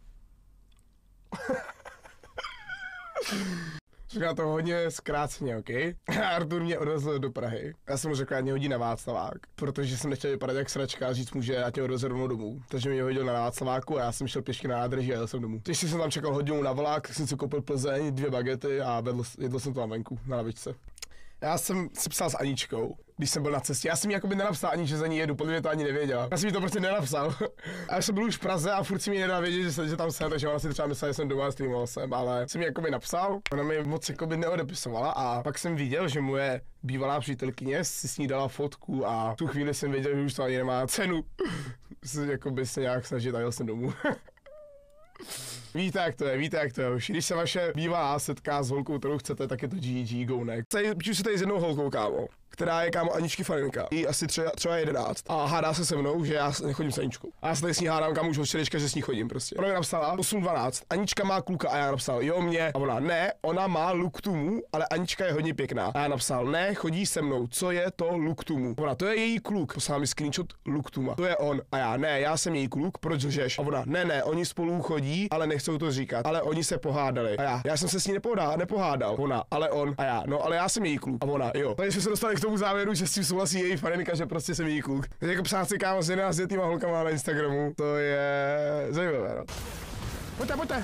Říká to hodně zkráceně, OK? Artur mě odvezl do Prahy. Já jsem mu řekl, ať mě hodí na Václavák, protože jsem nechtěl vypadat jak sračka a říct mu, že ať mě odveze rovnou domů. Takže mě hodil na Václaváku a já jsem šel pěšky na nádraží a jel jsem domů. Když jsem tam čekal hodinu na vlak, jsem si koupil Plzeň, 2 bagety a jedl jsem to na venku, na lavičce. Já jsem si psal s Aničkou, když jsem byl na cestě. Já jsem jí jakoby nenapsal ani, že za ní jedu, podle mě to ani nevěděla. Já jsem jí to prostě nenapsal. A já jsem byl už v Praze a furt si mi nedala vědět, že tam jsem, takže ona si třeba myslela, že jsem doma a streamoval jsem, ale jsem jí jakoby napsal, ona mi moc jakoby neodepisovala a pak jsem viděl, že moje bývalá přítelkyně si s ní dala fotku a tu chvíli jsem věděl, že už to ani nemá cenu. Jakoby se nějak snažit a jel jsem domů. Víte jak to je, už když se vaše bývalá setká s holkou, kterou chcete, tak je to GG, go next. Píšu si tady s jednou holkou, kámo, která je kámo Aničky faninka. Jí asi třeba 11. A hádá se mnou, že já nechodím s Aničkou. A já se tady s ní hádám kámo už od včerejška, že s ní chodím prostě. Ona mi napsala 8:12. Anička má kluka a já napsal jo mě. A ona ne, ona má look to mu, ale Anička je hodně pěkná. A já napsal ne, chodí se mnou. Co je to look to mu? Ona to je její kluk. Poslala mi screenshot look to mu. To je on. A já ne, já jsem její kluk, proč lžeš? A ona ne, oni spolu chodí, ale nechcou to říkat. Ale oni se pohádali. A já jsem se s ní nepohádal. Ona, ale on. A já, no ale já jsem její kluk. A ona, jo. Takže jsme se dostali k tomu závěru, že s tím souhlasí její faninka, že prostě jsem její kluk. Takže jako psát si kámo s 11letýma holkama na Instagramu, to je zajímavé, no. Pojďte.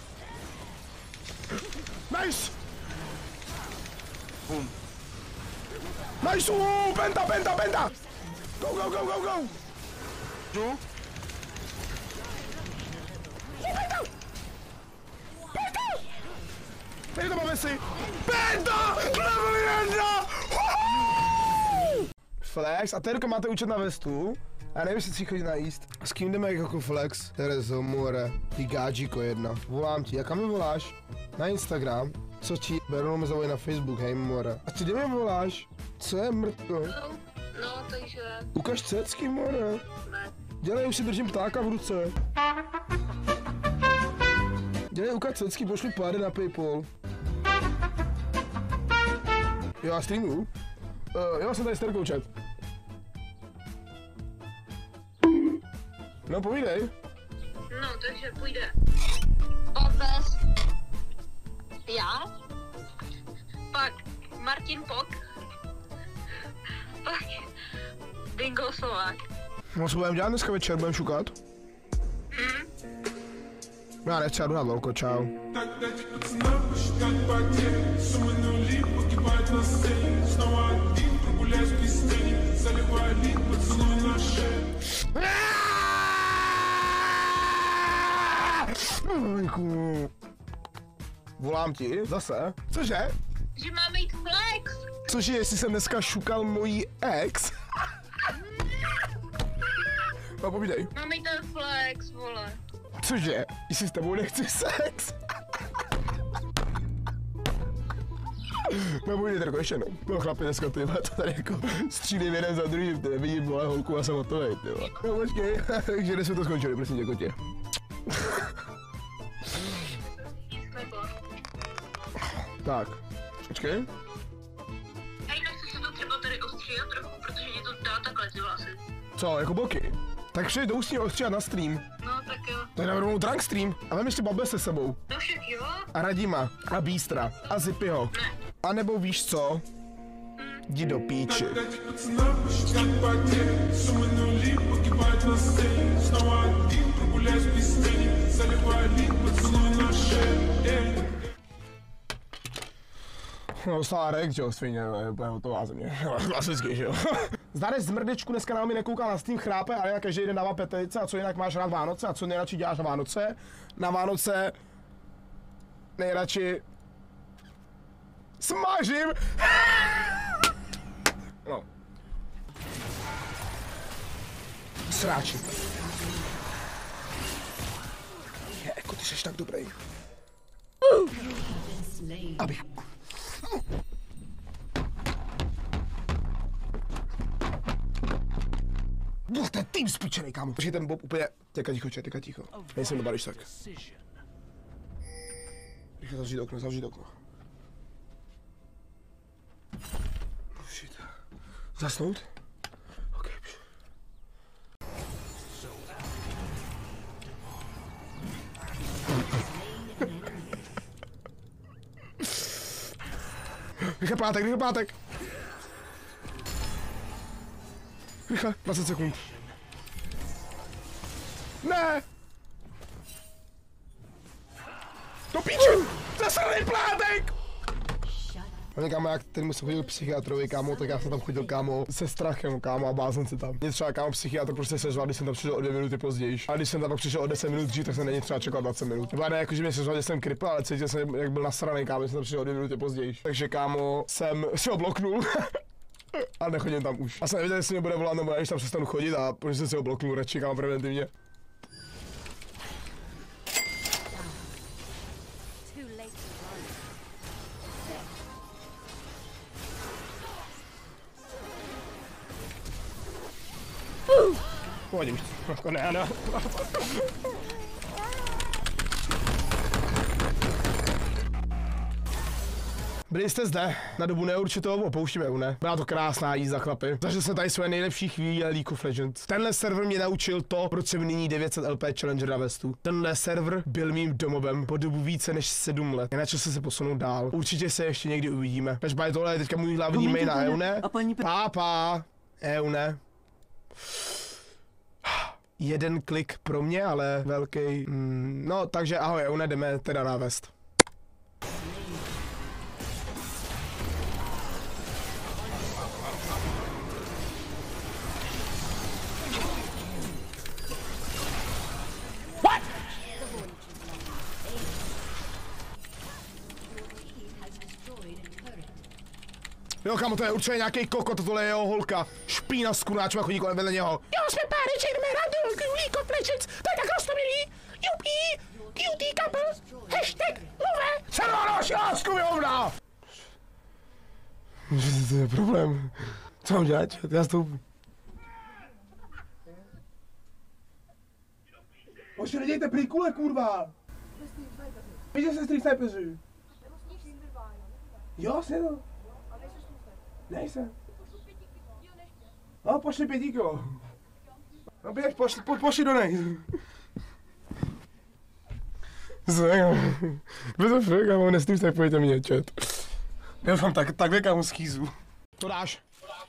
Nice! Boom. Nice! Penta! Go! Jdu? Tady to máme si! Penta! Level 1! Flex, a teďka máte účet na vestu. Já nevím, jestli si chodí najíst. S kým jdeme jako Flex? Terezo, more, ty gáčiko 1. Volám ti, jaká mi voláš? Na Instagram. Co ti? Beru mě zavolej na Facebook, hej more. A ty kde mě voláš? Co je mrtko? No, takže... Ukaž cecky, more. Ne. Dělej, už si držím ptáka v ruce. Dělej, ukaž cecky, pošli pády na PayPal. Jo, já streamuju. Jo, jsem tady s Terkou chat. No, povídej. No, takže půjde. Odves. Já. Pak Martin Pok. Pak Dingo Slovák. No, co budeme dělat dneska večer? Budeme šukat? Já nechci, já jdu na velko, čau. Volám ti, zase? Cože? Že máme jít Flex. Cože, jestli jsem dneska šukal mojí ex? No, povídej. Máme jít ten Flex, vole. Cože? Jestli s tebou nechci sex? No, povídej, Terko, ještě jednou. No, chlapi, dneska ty to tady jako střílím jeden za druhým, ty vidím, vole, holku a jsem hotovej, ty vole. No, počkej, takže kde jsme to skončili, prosím tě, kotě. Tak, počkej. Hej, nechci se to třeba tady ostříhat trochu, protože ti to dá takhle ty vlasy. Co, jako boky? Tak přijď do Ústí ostříhat na stream. No, tak jo. To je na rovnou drunk stream. A vem ještě Babbe se sebou. No však jo. A Radima. A Bístra. A Zippyho. Ne. A nebo víš co? Jdi do píči. No, dostala rek, jo, svině, je úplně hotová země. Klasicky, že jo. Zdareš zmrdečku, dneska na mě nekouká na Steam, chrápe, ale já každý den dává petelice. A co jinak máš rád Vánoce? A co nejradši děláš na Vánoce? Na Vánoce nejradši smažím. No. Sráči. Jako ty jsi tak dobrý. Abych... To je tým spíčenej, kámo. Počkej, ten Bob úplně... Těka ticho. Nejsem dobrý, tak. Rychle zavřít okno. Shit. Zasnout? OK. Rychle pátek. Rychle, 20 sekund. Ne! Do píči! Zasranej plátek! Hlavně kámo, jak tady musím chodit k psychiatrovi, kámo, tak já jsem tam chodil, kámo, se strachem, kámo, a bázen se tam. Mě třeba, kámo, psychiatr prostě sežval, když jsem tam přišel o 2 minuty později. A když jsem tam pak přišel o 10 minut dřív, tak jsem není třeba čekal 20 minut. Nebo ne, jakože mě sežval, že jsem kripl, ale cítil jsem, jak byl nasranej, kámo, když jsem tam přišel o 2 minuty později. Takže, kámo, jsem si ho bloknul. A nechodím tam už. A jsem nevěděl, jestli mě bude volat, nebo já když tam přestanu chodit a protože jsem si ho bloknul radši, kámo, preventivně. pohodě, víš co, jako ne. Byli jste zde na dobu neurčitou, opouštíme u ne. Byla to krásná jízda, chlapi. Zažil jsem tady své nejlepší chvíle League of Legends. Tenhle server mě naučil to, proč jsem nyní 900 LP Challenger na vestu. Tenhle server byl mým domovem po dobu více než 7 let. Je na čase se posunout dál. Určitě se ještě někdy uvidíme. Každopádně tohle je teďka můj hlavní main na Eune. Pápa, Eune. Jeden klik pro mě, ale velký. No, takže ahoj Eune, jdeme teda na vest. Jo, kamo, to je určitě nějaký kokot, tohle je jeho holka. Špína s kuráčem a chodí kolem vedle něho. Jo, jsme páreči, jdeme hrát do League of Legends, to je tak roztomilý. Jupi, cutie couple, hashtag love. Červenou šlásku, vyhovna! To je problém. Co mám dělat? Já stoupím. Oši, nedějte prikule, kurva. Víte se Street Snipeři? Jo, se to. Nejsem. No, pošli 5 kilo. No běž, pošli do nej. Bez to fakt, kámo, nestým se, pojďte mě, chat. Já mám takhle, kámo, schýzu. To dáš.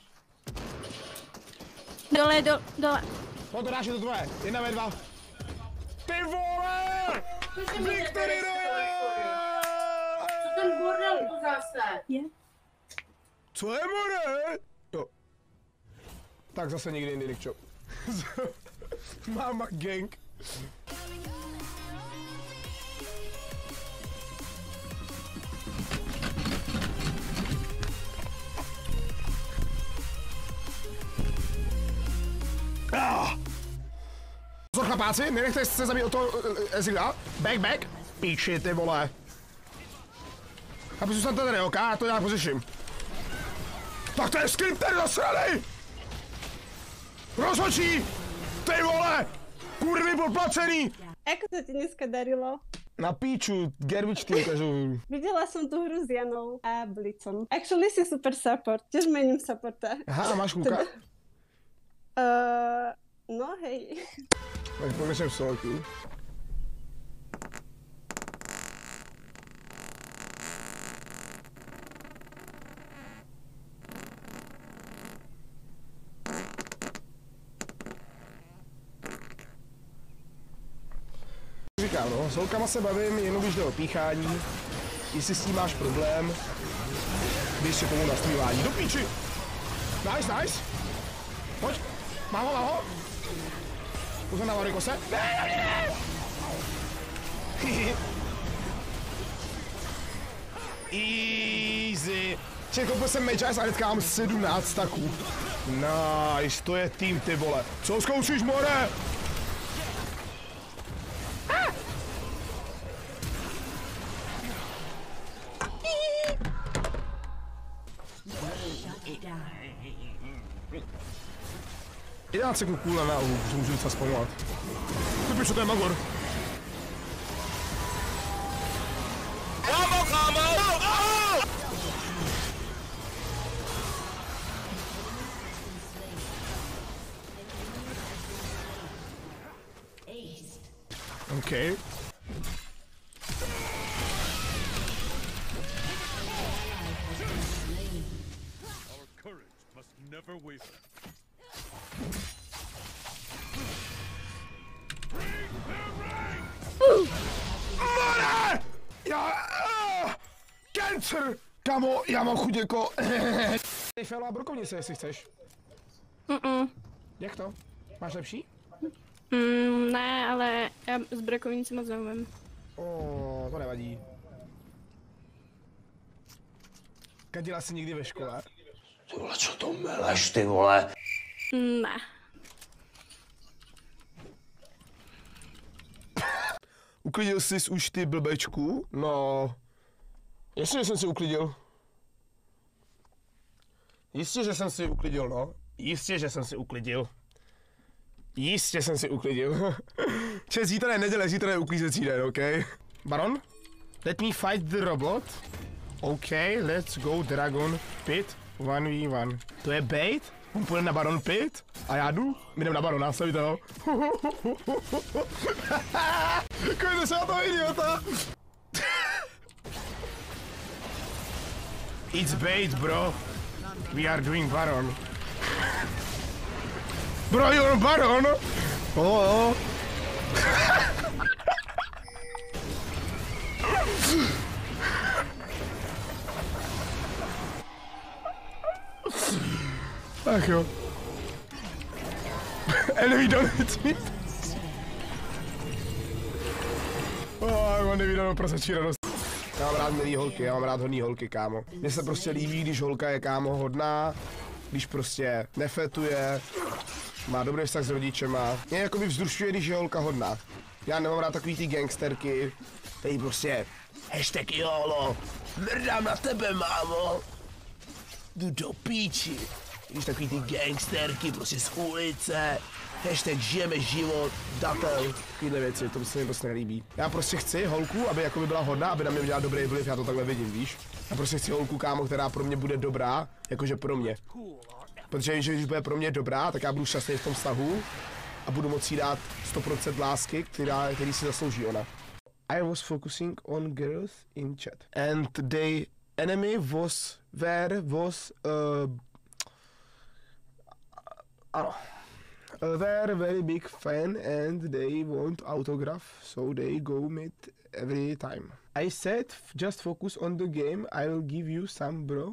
Dole. No to dáš, je to tvoje. 1v2. Ty vole! Victory Royale! Co ten bordel tu zase? Je. Co je more? Jo. Tak zase někdy jindy, Nikčo. Mama gang. Co chlapáci, nenechte se zabít o to Ezreala? Back. Píči, ty vole. A zůstat tady, ok? Já to nějak pořeším. Tak to je skripter zasranej! Rozhočí! Ty vole! Kurvy podplacený! Ako sa ti dneska darilo? Na píču, Gerwitch tým každou. Videla som tú hru s Janou a Blitzom. Actually si super support, tiež mením supporta. Aha, a máš kůka? No hej. Tak pokračujem v soloku. Říkám, no, s holkama se bavím, jenom když jde o píchání, jestli s tím máš problém, běž se tomu nastřívání. Do píči! Nice! Pojď! Mám ho! Pozor na varikose. Ne! Easy! Koupil jsem Magic a hnedka mám 17 taků. Nice, to je tým, ty vole. Co zkoušíš, more? Ideál se kůle na úh, že můžu docela zpomalovat. Ty pičo, to je Magor. Kámo! Okay. Our courage must never waver. More! Cancer! Kamo, já mám chuť jako... Fela brokovnice, jestli chceš. Jak to? Máš lepší? Ne, ale já s brokovnicí moc neumím. To nevadí. Kadila jsi někdy ve škole? Ty vole, co to meleš, ty vole? Ne. Uklidil jsi už ty blbečku? No... Jasně, že jsem si uklidil. Jistě, že jsem si uklidil, no. Jistě, že jsem si uklidil. Jistě jsem si uklidil. Zítra je neděle, zítra je uklízecí den, OK? Baron? Let me fight the robot. OK, let's go Dragon Pit 1v1. To je bait? On půjde na Baron Pit? A já jdu? My jdem na Barona, sami toho. Koukejte se na toho idiota! It's bait, bro. We are doing Baron. Bro, you're Baron? Oh. Tak jo. Enemy don't hit me. Oh, mám nevydanou prasečí radost. Já mám rád milý holky, já mám rád hodný holky, kámo. Mně se prostě líbí, když holka je, kámo, hodná, když prostě nefetuje, má dobrý vztah s rodičema. Mě jakoby vzrušuje, když je holka hodná. Já nemám rád takový ty gangsterky, tady prostě hashtag jolo, mrdám na tebe, mámo. Jdu do píči. Když takový ty gangsterky prostě z ulice, hashtag žijeme život, datel, takovýhle věci, to se mi prostě nelíbí. Já prostě chci holku, aby jakoby byla hodná, aby na mě měla dobrý vliv, já to takhle vidím, víš? Já prostě chci holku, kámo, která pro mě bude dobrá, jakože pro mě. Protože když bude pro mě dobrá, tak já budu šťastný v tom vztahu a budu moci dát 100% lásky, který si zaslouží ona. I was focusing on girls in chat and the enemy was they're very big fan and they want autograph, so they go meet every time. I said just focus on the game, I will give you some, bro.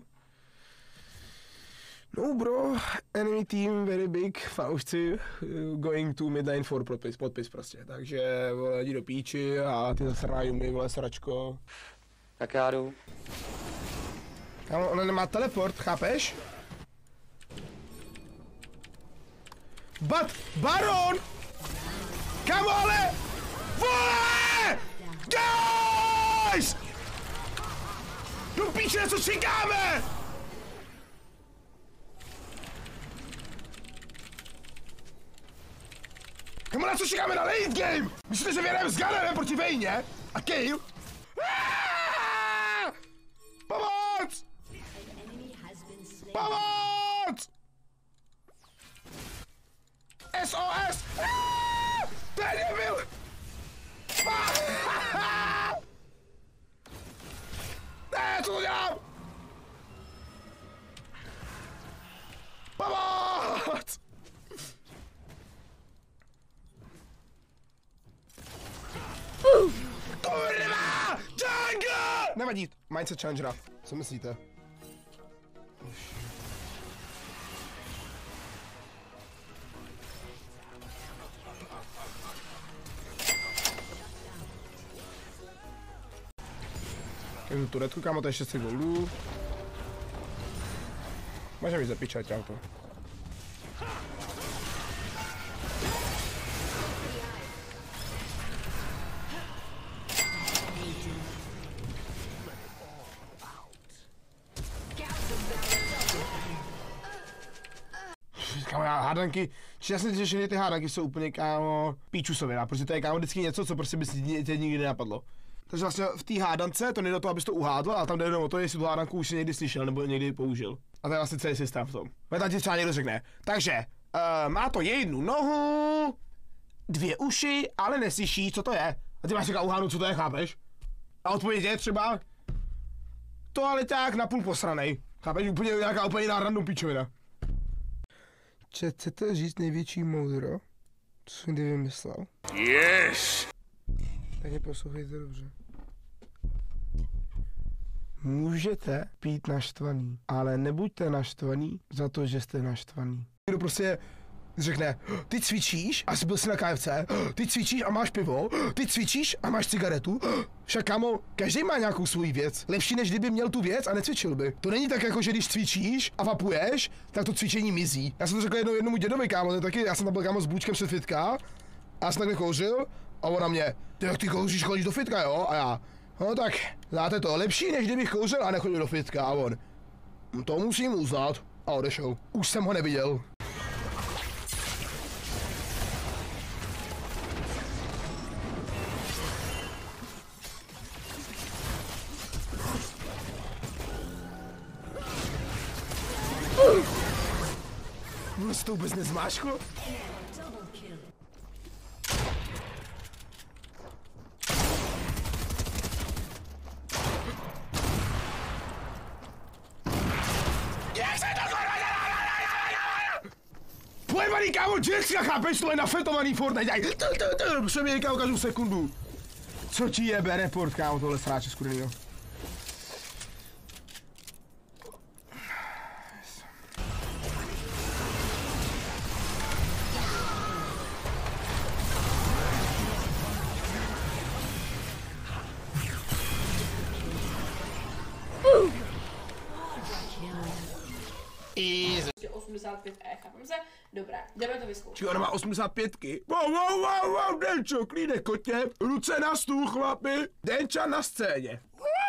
No bro, enemy team very big, fanoušci going to midline for podpis prostě, takže vole, jdi do píči a ty zasranájú mi, vole, sračko. Tak já jdu. Kámo, ona nemá teleport, chápeš? But Baron! Kam ale! Vole! Guys! Do píče, na co čekáme? Kamo, na co čekáme na late game? Myslíte, že vyhrajeme s Ganem proti Vayne a Kayle? Pomoc! Pomoc! SOS! Ten nebyl! Ne, co to dělám? Pomoc! Kurva! Jungle! Nevadí, mindset challengera. Co myslíte? Jdu turetku, kámo, to je 600 goldů. Můžeme jít zapičat, auto. Kámo, hádanky, jasně, že všechny ty hádanky jsou úplně, kámo, píčusovina, protože to je, kámo, vždycky něco, co prostě by si tě nikdy nenapadlo. Takže vlastně v té hádance to nejde o to, abys to uhádl, ale tam jde jenom o to, jestli tu hádanku už si někdy slyšel nebo někdy použil. A to je vlastně celý systém v tom. A tam ti třeba někdo řekne, takže má to jednu nohu, 2 uši, ale neslyší, co to je. A ty máš říkat uhádnout, co to je, chápeš? A odpověď je třeba toaleťák napůl posranej. Chápeš? Úplně nějaká úplně jiná random píčovina. Chcete říct největší moudro? Co jsem kdy vymyslel? Yes! Tak je poslouchejte dobře. Můžete být naštvaný, ale nebuďte naštvaný za to, že jste naštvaný. Někdo prostě řekne, ty cvičíš a byl jsi na KFC, ty cvičíš a máš pivo, ty cvičíš a máš cigaretu. Však kámo, každý má nějakou svou věc. Lepší, než kdyby měl tu věc a necvičil by. To není tak jako, že když cvičíš a vapuješ, tak to cvičení mizí. Já jsem to řekl jednomu dědovi, kámo, taky, já jsem tam byl, kámo, s bůčkem před fitka a já jsem takhle kouřil a on na mě, ty jak ty kouříš, chodíš do fitka, jo? A já, no tak, znáte to, lepší, než kdybych kouřil a nechodil do fitka. A on, to musím uznat. A odešel. Už jsem ho neviděl. si to vůbec nezmášklo? Pojebaný kámo, Jackska, chápeš, to je nafetovaný Fortnite, přeměj kámo každou sekundu. Co ti jebe report, kámo, tohle sráče skurvenýho. Easy. 85 chápem se? Dobrá, jdeme to vyzkoušet. Či ona má 85ky? Wow, Denčo, klídek kotě, ruce na stůl, chlapi, Denča na scéně.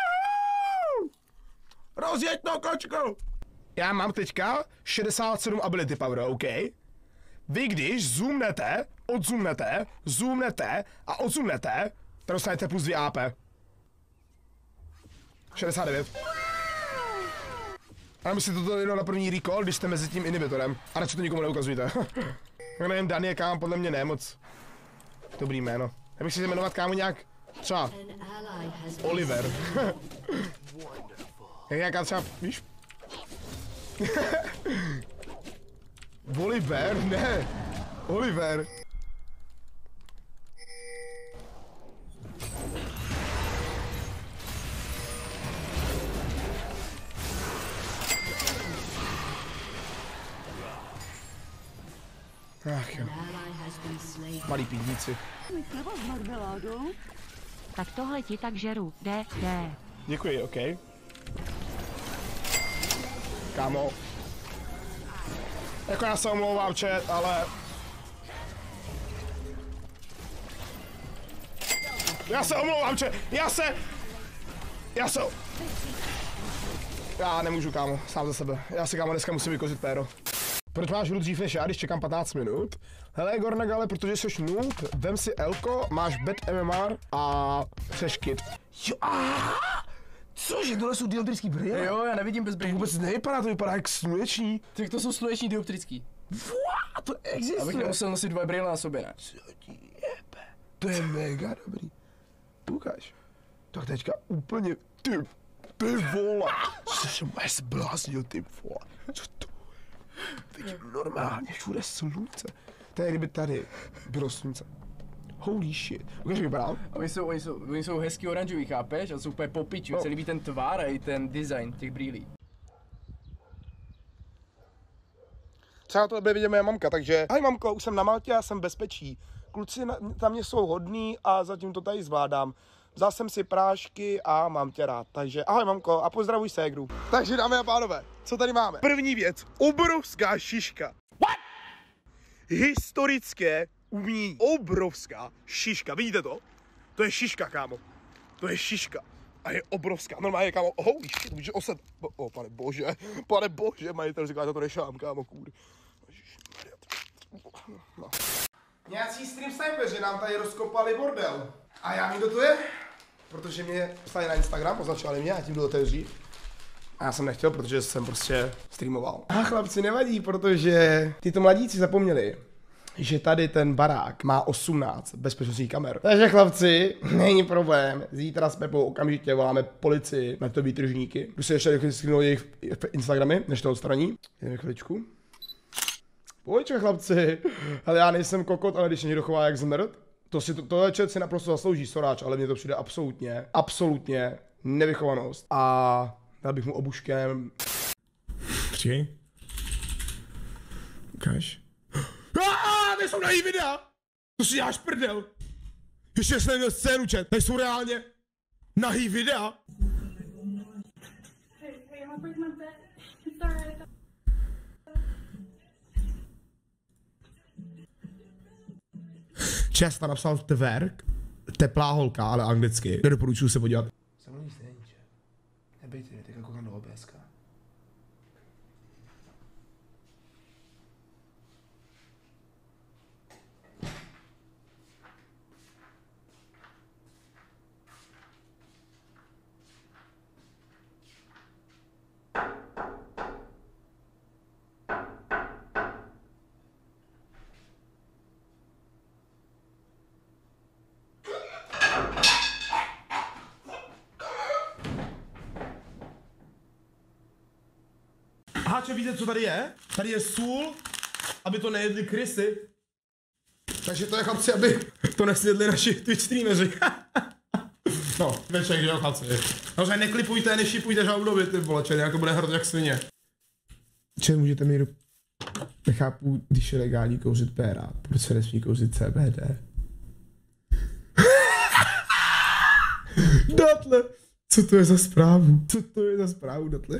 Rozjeď to, kočko! Já mám teďka 67 ability power, OK? Vy když zoomnete, zoomnete a odzoomnete, tak dostanete plus 2 AP. 69. Ale myslíte to jenom na první recall, když jste mezi tím inhibitorem. A radši to nikomu neukazujte. Já nevím, Dan je kámo, podle mě ne moc dobrý jméno. Já bych si jmenovat kámo nějak třeba Oliver. Jak nějaká třeba, víš? Oliver? Ne. Oliver. Ach jo. Malý pídníci. Tak tohle ti tak žeru, D. Děkuji, OK. Kámo. Jako já se omlouvám, chat, ale... Já se omlouvám, chat, Já nemůžu, kámo, sám za sebe. Já si, kámo, dneska musím vykozit péro. Proč máš hru dřív než já, když čekám 15 minut? Hele, Gornagale, protože jsi noob, vem si Elko, máš bad MMR a seš kid. Jo, cože, tohle jsou dioptrický brýle? Jo, já nevidím bez brýlí. To vůbec nevypadá, to vypadá jak sluneční. Tak to jsou sluneční dioptrický. What? To existuje. Abych nemusel nosit 2 brýle na sobě, ne? Co ti jebe? To je mega dobrý. Ukáž. Tak teďka úplně, ty vole. Cože, máš zbláznil, ty vole. Co to? Vidím normálně všude slunce. To je kdyby tady bylo slunce. Holy shit. Ukáž, jak vypadá? Oni jsou hezký oranžový, chápeš? A jsou úplně po piču. Se líbí ten tvar a i ten design těch brýlí. Třeba to vidí moje mamka, takže ahoj mamko, už jsem na Maltě a jsem v bezpečí. Kluci tam mě jsou hodní a zatím to tady zvládám. Vzal jsem si prášky a mám tě rád, takže ahoj mamko a pozdravuj ségru. Takže dámy a pánové, co tady máme? První věc, obrovská šiška. What? Historické umění, obrovská šiška, vidíte to? To je šiška, kámo, to je šiška a je obrovská, normálně kámo, holy shit, může osad, pane bože, majitel říká, že to nešám, kámo, kůr. No. Nějací stream snipeři nám tady rozkopali bordel. A já vím, kdo to je? Protože mě psali na Instagram, označovali mě a tím bylo dřív. A já jsem nechtěl, protože jsem prostě streamoval. A chlapci, nevadí, protože tyto mladíci zapomněli, že tady ten barák má 18 bezpečnostních kamer. Takže chlapci, není problém. Zítra s Pepou okamžitě voláme policii na to výtržníky. Jdu si ještě screenovat jejich Instagramy, než to odstraní. Jdeme chviličku. Pojďte chlapci, ale já nejsem kokot, ale když se někdo chová jak zmrt, tohle chat si naprosto zaslouží, soráč, ale mně to přijde absolutně nevychovanost. A dal bych mu obuškem. Tři. Ukáž. Tady jsou nahý videa! To si děláš prdel! Ještě jsem neměl scénu, chat, tady jsou reálně nahý videa! Česta napsal twerk, teplá holka, ale anglicky. Nedoporučuji se podívat. Se mnou nic není, že? Nebejte, teďka koukám do OBSka. Aha, čo víte, co tady je? Tady je sůl, aby to nejedli krysy. Takže to je, chlapci, aby to nesnědli naši Twitch streameři. No, veček, že jo, chlapci. Takže neklipujte, nešipujte žaludově, ty vole, čili jako bude hrot jak svině. Čili můžete mi nechápu, když je legální kouřit péra, proč se nesmí kouřit CBD? Datle, co to je za zprávu? Co to je za zprávu, Datle?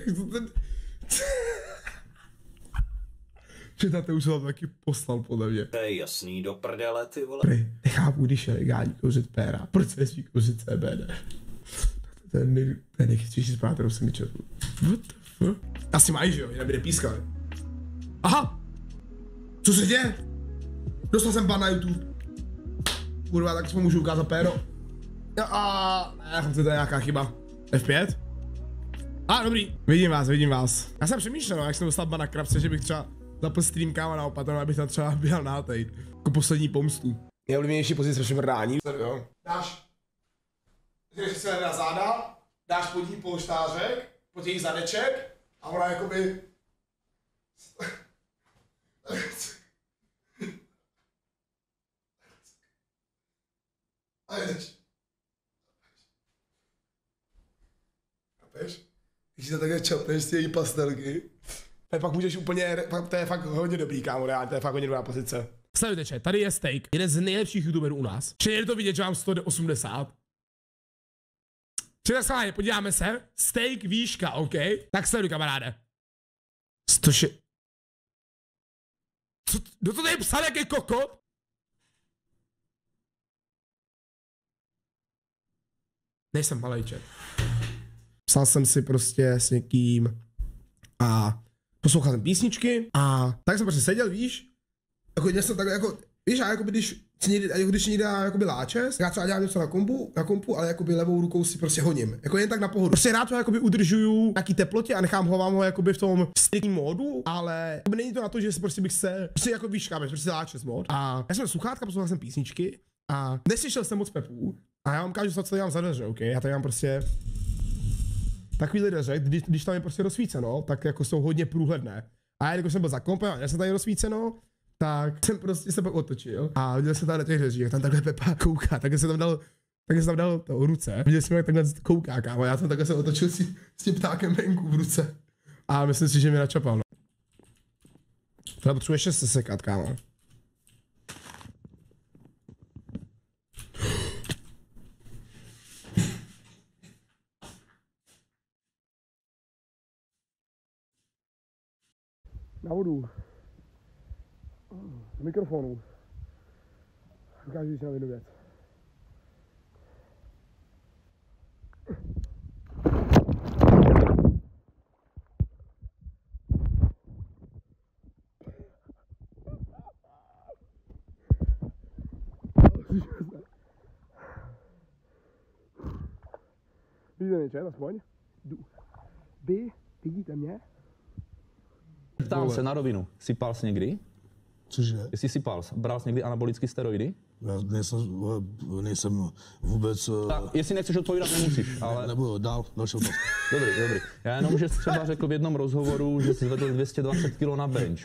Že už ho taky poslal podle mě. To je jasný, do prdele, ty vole. Nechápu, když je legální kouřit péra, proč se nesmí kouřit CBD? To je nejchytřejší zpráva, kterou jsem mi četl. What the fuck? Asi mají, že jo, jinak by nepískali. Aha! Co se děje? Dostal jsem ban na YouTube. Kurva, tak jsme můžu ukázat péro. Ne, to je nějaká chyba. F5? Dobrý. Vidím vás. Já jsem přemýšlel, jak jsem dostal ban na krabce, že bych třeba zapl streamkám a naopak, abych tam třeba běhal nátej. Jako poslední pomstu. Nejoblíbenější pozice při mrdání. Dáš. Když se na záda, dáš pod ní polštářek, pod její zadeček a ona jakoby... A jedeš. Chápeš? Když to takhle čapneš z její pastelky, pak můžeš úplně, to je fakt hodně dobrý, kámo, reálně, to je fakt hodně dobrá pozice. Sledujte, chat, tady je Steak, jeden z nejlepších youtuberů u nás. Čili je to vidět, že mám 180. Čili tak podíváme se. Steak výška, OK? Tak sleduj, kamaráde. 106. Co? Kdo to tady psal, jaký kokot? Nejsem malej, chat. Psal jsem si prostě s někým a poslouchal jsem písničky a tak jsem prostě seděl, víš? Jako dělal jsem takhle jako, víš, a jakoby když někde dá jakoby láčes, já třeba dělám něco na kompu, ale jakoby levou rukou si prostě honím. Jako jen tak na pohodu. Prostě rád to jakoby udržuju na taký teplotě a nechám ho jakoby v tom striktním módu, ale není to na to, že se prostě bych se, prostě jako víš, káme, prostě láčes mód. A já jsem sluchátka, poslouchal jsem písničky a neslyšel jsem moc pepů. A já vám ukážu, co tady mám za dveře, OK? Já tady mám prostě takovýhle dveře, když tam je prostě rozsvíceno, tak jako jsou hodně průhledné. A já jako jsem byl za kompem a já jsem tady rozsvíceno, tak jsem prostě se pak otočil a viděl jsem tady na těch dveřích, jak tam takhle Pepa kouká, takže jsem tam dal to ruce. Viděl jsem, jak takhle kouká, kámo, já jsem takhle se otočil s tím ptákem venku v ruce. A myslím si, že mě načapal, no. Tohle potřebuje ještě se sekat, kámo. Na vodu. Z mikrofonu. Ukážu si na jednu věc. Vidíte mě, čet, aspoň? Vy vidíte mě? Ptám se na rovinu, sypal jsi někdy? Cože? Jestli sypal, bral jsi někdy anabolické steroidy? Já nejsem vůbec... Jestli nechceš odpovídat, nemusíš, ale... Nebudu, další otázka. Dobrý. Já jenom, že jsi třeba řekl v jednom rozhovoru, že jsi zvedl 220 kg na bench.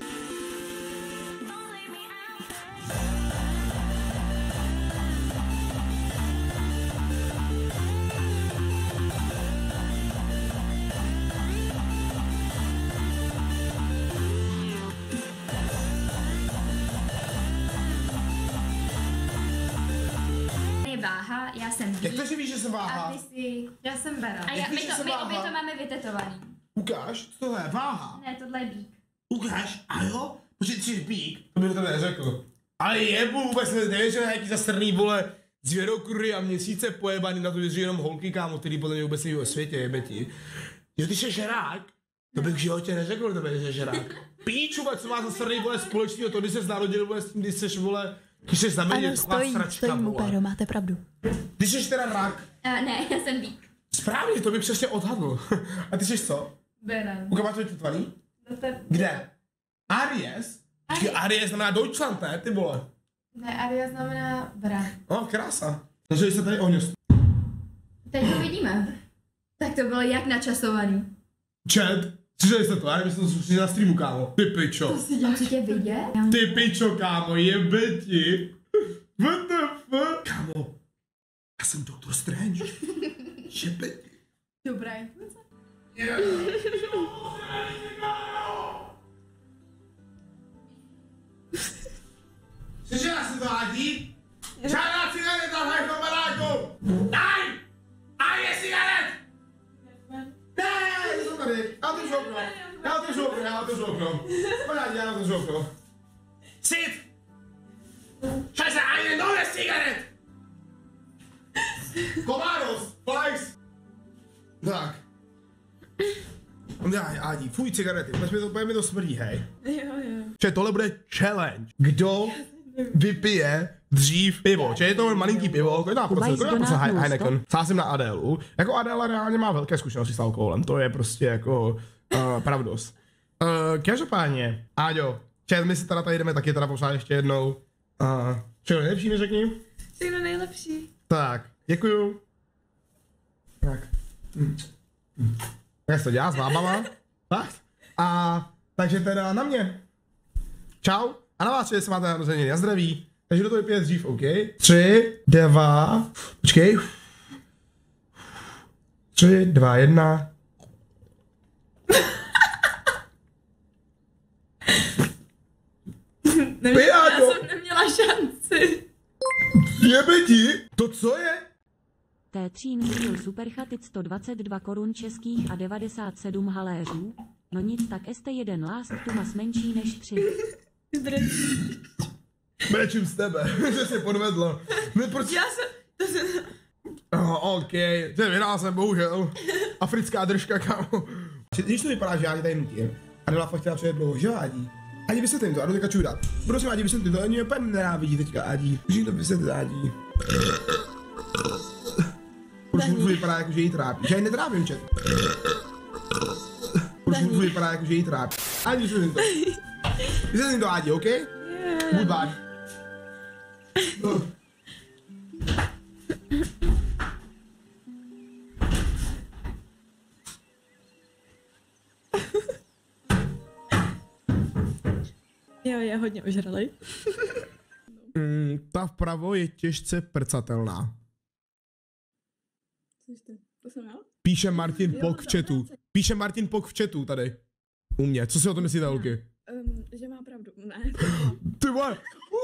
Váha, já jsem Bík. Jak to, že víš, že jsem váha? A ty jsi... Já jsem Bera. A my obě to máme vytetovaný. Ukáž, co tohle je váha? Ne, tohle je Bík. Ukáž, a jo? Počkej, ty jsi Bík? To by to neřekl. Ale jebu, vůbec nevěřil, jaký zasrný, vole, zvěrokury a měsíce pojebaný na to, že jenom holky, kámo, který podle mě vůbec neví o světě, jebeti. Jo, ty jsi žrák? To bych v životě neřekl, to jsi žrák. Píču, co má zasrný, vole, společného, to, když jsi narodil, vole, s tím, když jsi, vole, když jsi znamenil, stojí mu, Péro, máte pravdu. Ty jsi teda rak. Ne, já jsem Bík. Správně, to bych přesně odhadl. A ty jsi co? Beren. U koho máš to vytetovaný? No to je... Kde? Aries? Aries znamená Deutschland, ne, ty vole. Ne, Aries znamená Bra. No, krása. Takže jste tady ohněst. Teď to vidíme. Tak to bylo jak načasovaný. Chat, Slyšeli jste to? Já nevím, jestli to slyšeli na streamu, kámo. Ty pičo. To si dělá, co tě vyjde? Ty pičo, kámo, jebe ti. What the fuck? Kámo, já jsem Doktor Strange. Jebe ti. Dobrá informace. Slyšela jsi to, Ádí? Žádná cigareta, hej, kamaráku! Daj! A je cigaret! Ne, jsem tady, já otevřu okno. Já otevřu okno. Pořádně, já otevřu okno. Sit! Scheiße, eine neue Zigaret! Komáros, Fleiß! Tak. Ne, Ádí, fuj cigarety, úplně mi to smrdí, hej. Jo. Že tohle bude challenge. Kdo vypije dřív pivo? Že je to malinký pivo, kolik to Heineken. Sál jsem na Adélu. Jako Adéla reálně má velké zkušenosti s alkoholem, to je prostě jako pravdost. Každopádně, Áďo, my si teda tady jdeme taky teda poslát ještě jednou. Všechno nejlepší mi řekni? Všechno nejlepší. Tak, děkuju. Tak. Jak se to dělá s vábama? Tak. A takže teda na mě. Čau. A na vás, že se máte narozeniny. Já zdraví. Takže kdo to vypije dřív, OK? 3, 2, počkej. 3, 2, 1. Já jsem neměla šanci. Jebe ti. To co je? T3 nutil Superchatic 122 korun českých a 97 haléřů. No nic, tak ST1 last Tumas menší než 3. Brečím z tebe, že jsi podvedla. Já jsem... OK, vyhrál jsem, bohužel. Africká držka, kámo. Když to vypadá, že já tady nutím. A Adela fakt chtěla přejet dlouho, že jo, Ádí? Ádí, vysvětlím to, a jdu teďka čůrat. Prosím, Ádí, vysvětlím to, mě úplně nenávidí teďka, Ádí. Můžeš to vysvětlit, Ádí. Proč mu vypadá jako, že jí trápí? Že já ji netrápím, čet. Proč mu vypadá jako, že jí trápí? Ádí, vysvětlím to. Vysvětlím to, Ádí, OK? Goodbye. Jo, je hodně ožralej. Ta vpravo je těžce prcatelná. To jsem já? Píše Martin Pok v chatu. Píše Martin Pok v chatu tady. U mě. Co si o tom myslíte, holky? Že má pravdu. Ne. Ty vole.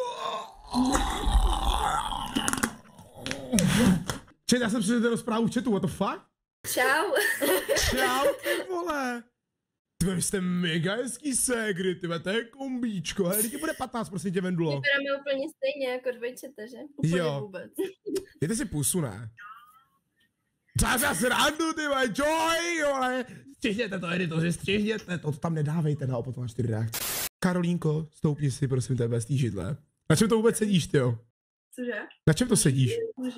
Čet, já jsem přišel do zprávu v chatu, what the fuck? Čau. Čau, ty vole. Ty jste mega hezký ségry, ty to je kombíčko, hej, když bude 15, prosím tě, Vendulo. Vypadáme úplně stejně jako dvojčete, že? Úplně jo. Vůbec. Dejte si pusu, ne? Co já srandu, ty vole, joy, vole. Střihněte to, editoři, střihněte to, tam nedávejte na opět na 4 reakce. Karolínko, stoupni si, prosím tebe, bez té židle. Na čem to vůbec sedíš, tyjo? Cože? Na čem to sedíš?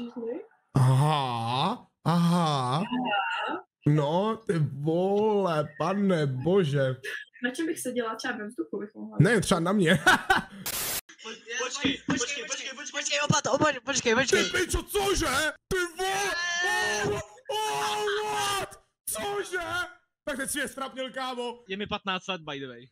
Aha. No, ty vole, pane bože. Na čem bych seděla? Třeba ve vzduchu bych mohla. Ne, třeba na mě. Počkej. Ty pičo, cože? Ty vole! What? Cože? Tak teď si je strapnil, kámo. Je mi 15 let, by the way.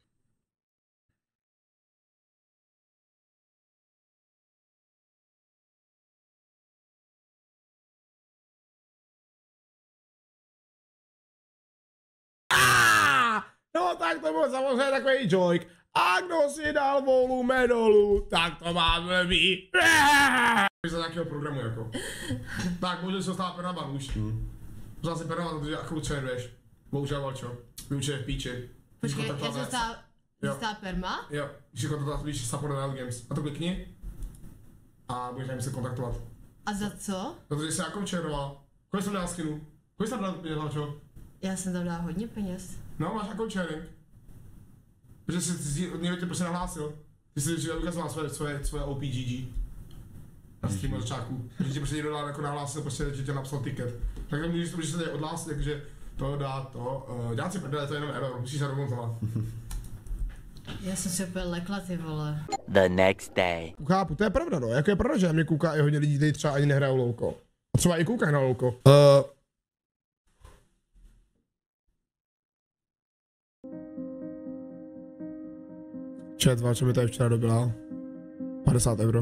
No tak to byl samozřejmě takový joke. A kdo si dal volume dolů, tak to máme být. Za nějakého programu jako. Tak můžeš se stát pernaban už. Vzal si pernaban, protože jako trénuješ. Bohužel, Valčo. Vyučuje v píči. Počkej, já jsem stál perma? Jo, když jsi support na Games. A to klikni. A budeš se kontaktovat. A za co? Protože jsi jako černoval. Kolik jsem dal skinu? Kolik jsem dal peněz, Valčo? Já jsem tam dala hodně peněz. No, máš jako sharing. Protože jsi od něj tě prostě nahlásil. Ty jsi ukazoval svoje OPGG. Na streamu od začátku. Že tě prostě někdo dal jako nahlásil, prostě, že tě napsal ticket. Tak můžeš se tady odhlásit, takže to dá to. Dělat si prdele, to je jenom error, musíš se remontovat. Já jsem si úplně lekla, ty vole. The next day. Chápu, to je pravda, no. Jako je pravda, že na mě kouká i hodně lidí, kteří třeba ani nehrajou LOLko. A třeba i koukají na LOLko. Chat, co mi tady včera dobila? 50 euro.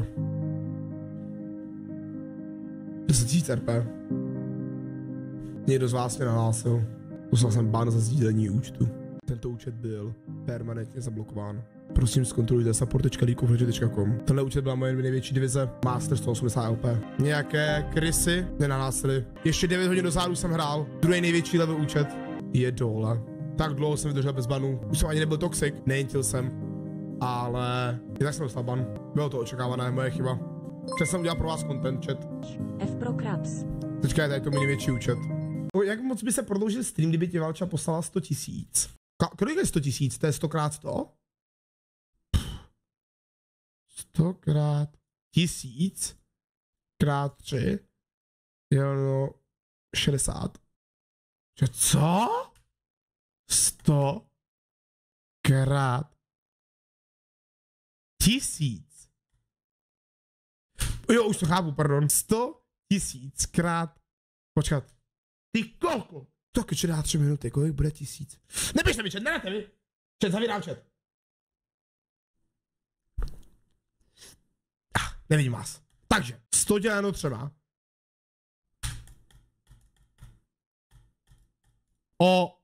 10 000 RP. Někdo z vás mě nahlásil. Poslal jsem ban za sdílení účtu. Tento účet byl permanentně zablokován. Prosím zkontrolujte support.leagueoflegends.com. Tenhle účet byla moje největší divize, Master 180 LP. Nějaké krysy mě nahlásily. Ještě 9 hodin dozadu jsem hrál. Druhý největší level účet je dole. Tak dlouho jsem vydržel bez banů. Už jsem ani nebyl toxic, nejentil jsem. Ale i tak jsem dostal ban. Bylo to očekávané, moje chyba. Chtěl jsem udělat pro vás content, chat. F pro Krabs. Teďka je tady to můj největší účet. Jak moc by se prodloužil stream, kdyby ti Valča poslala 100 000? Kolik je 100 000? To je 100 x 100? 100 x 1000 krát 3 je ono 60. Že co? 100 krát 1000. Jo, už to chápu, pardon. 100 000 krát... Počkat. Ty koko! To když dá 3 minuty, kolik bude 1000? Nepište mi chat, nedáte mi! Chat, zavírám chat. Nevidím vás. Takže, 100 děláno třeba. O...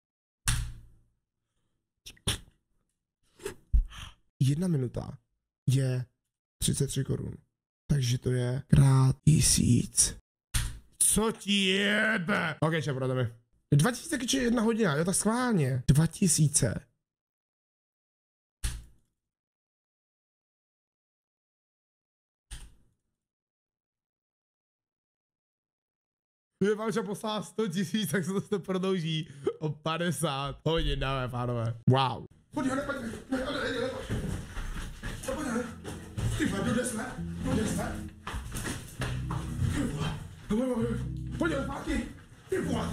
1 minuta je 33 korun. Takže to je krát 1000. Co ti jebe? Ok, čem, poradě mi. 2000 když je 1 hodina, jo, tak schválně. 2000. Kdyby Valča poslala 100 000, tak se to prodlouží o 50 hodin, dáme, pánové. Wow. Pojď, ty vole, jde jsme. Pojď, zpátky. Ty vole.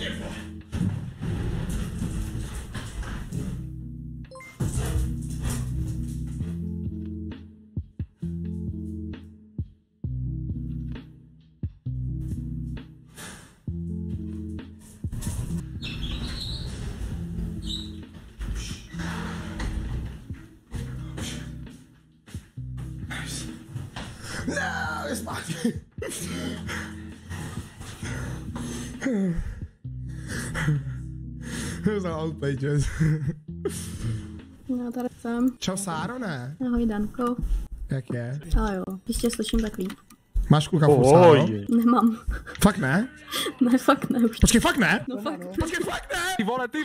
No, je zpátky. Za outplay, čes. No, tady jsem. Čau, Sáro, ne? Ahoj, Danko. Jak je? Ale jo, ještě slyším tak líp. Máš kluka v Sáro? Nemám. Fakt ne? Ne, fakt ne už. Počkej, fakt ne? No fakt ne. Počkej, fakt ne? Ty vole!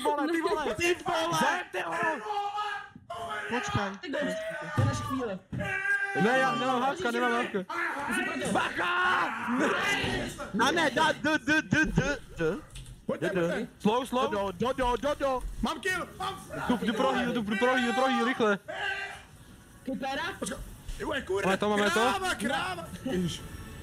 Počkej. To je naše chvíle. Ne, já nemám hávka. Bacha! A ne, Slow. Do. Mám kill, mám. Jdu pro heal, rychle. Kypera? Počkej. Jo, kurva. Ale to máme to? Kráva. Ježiš.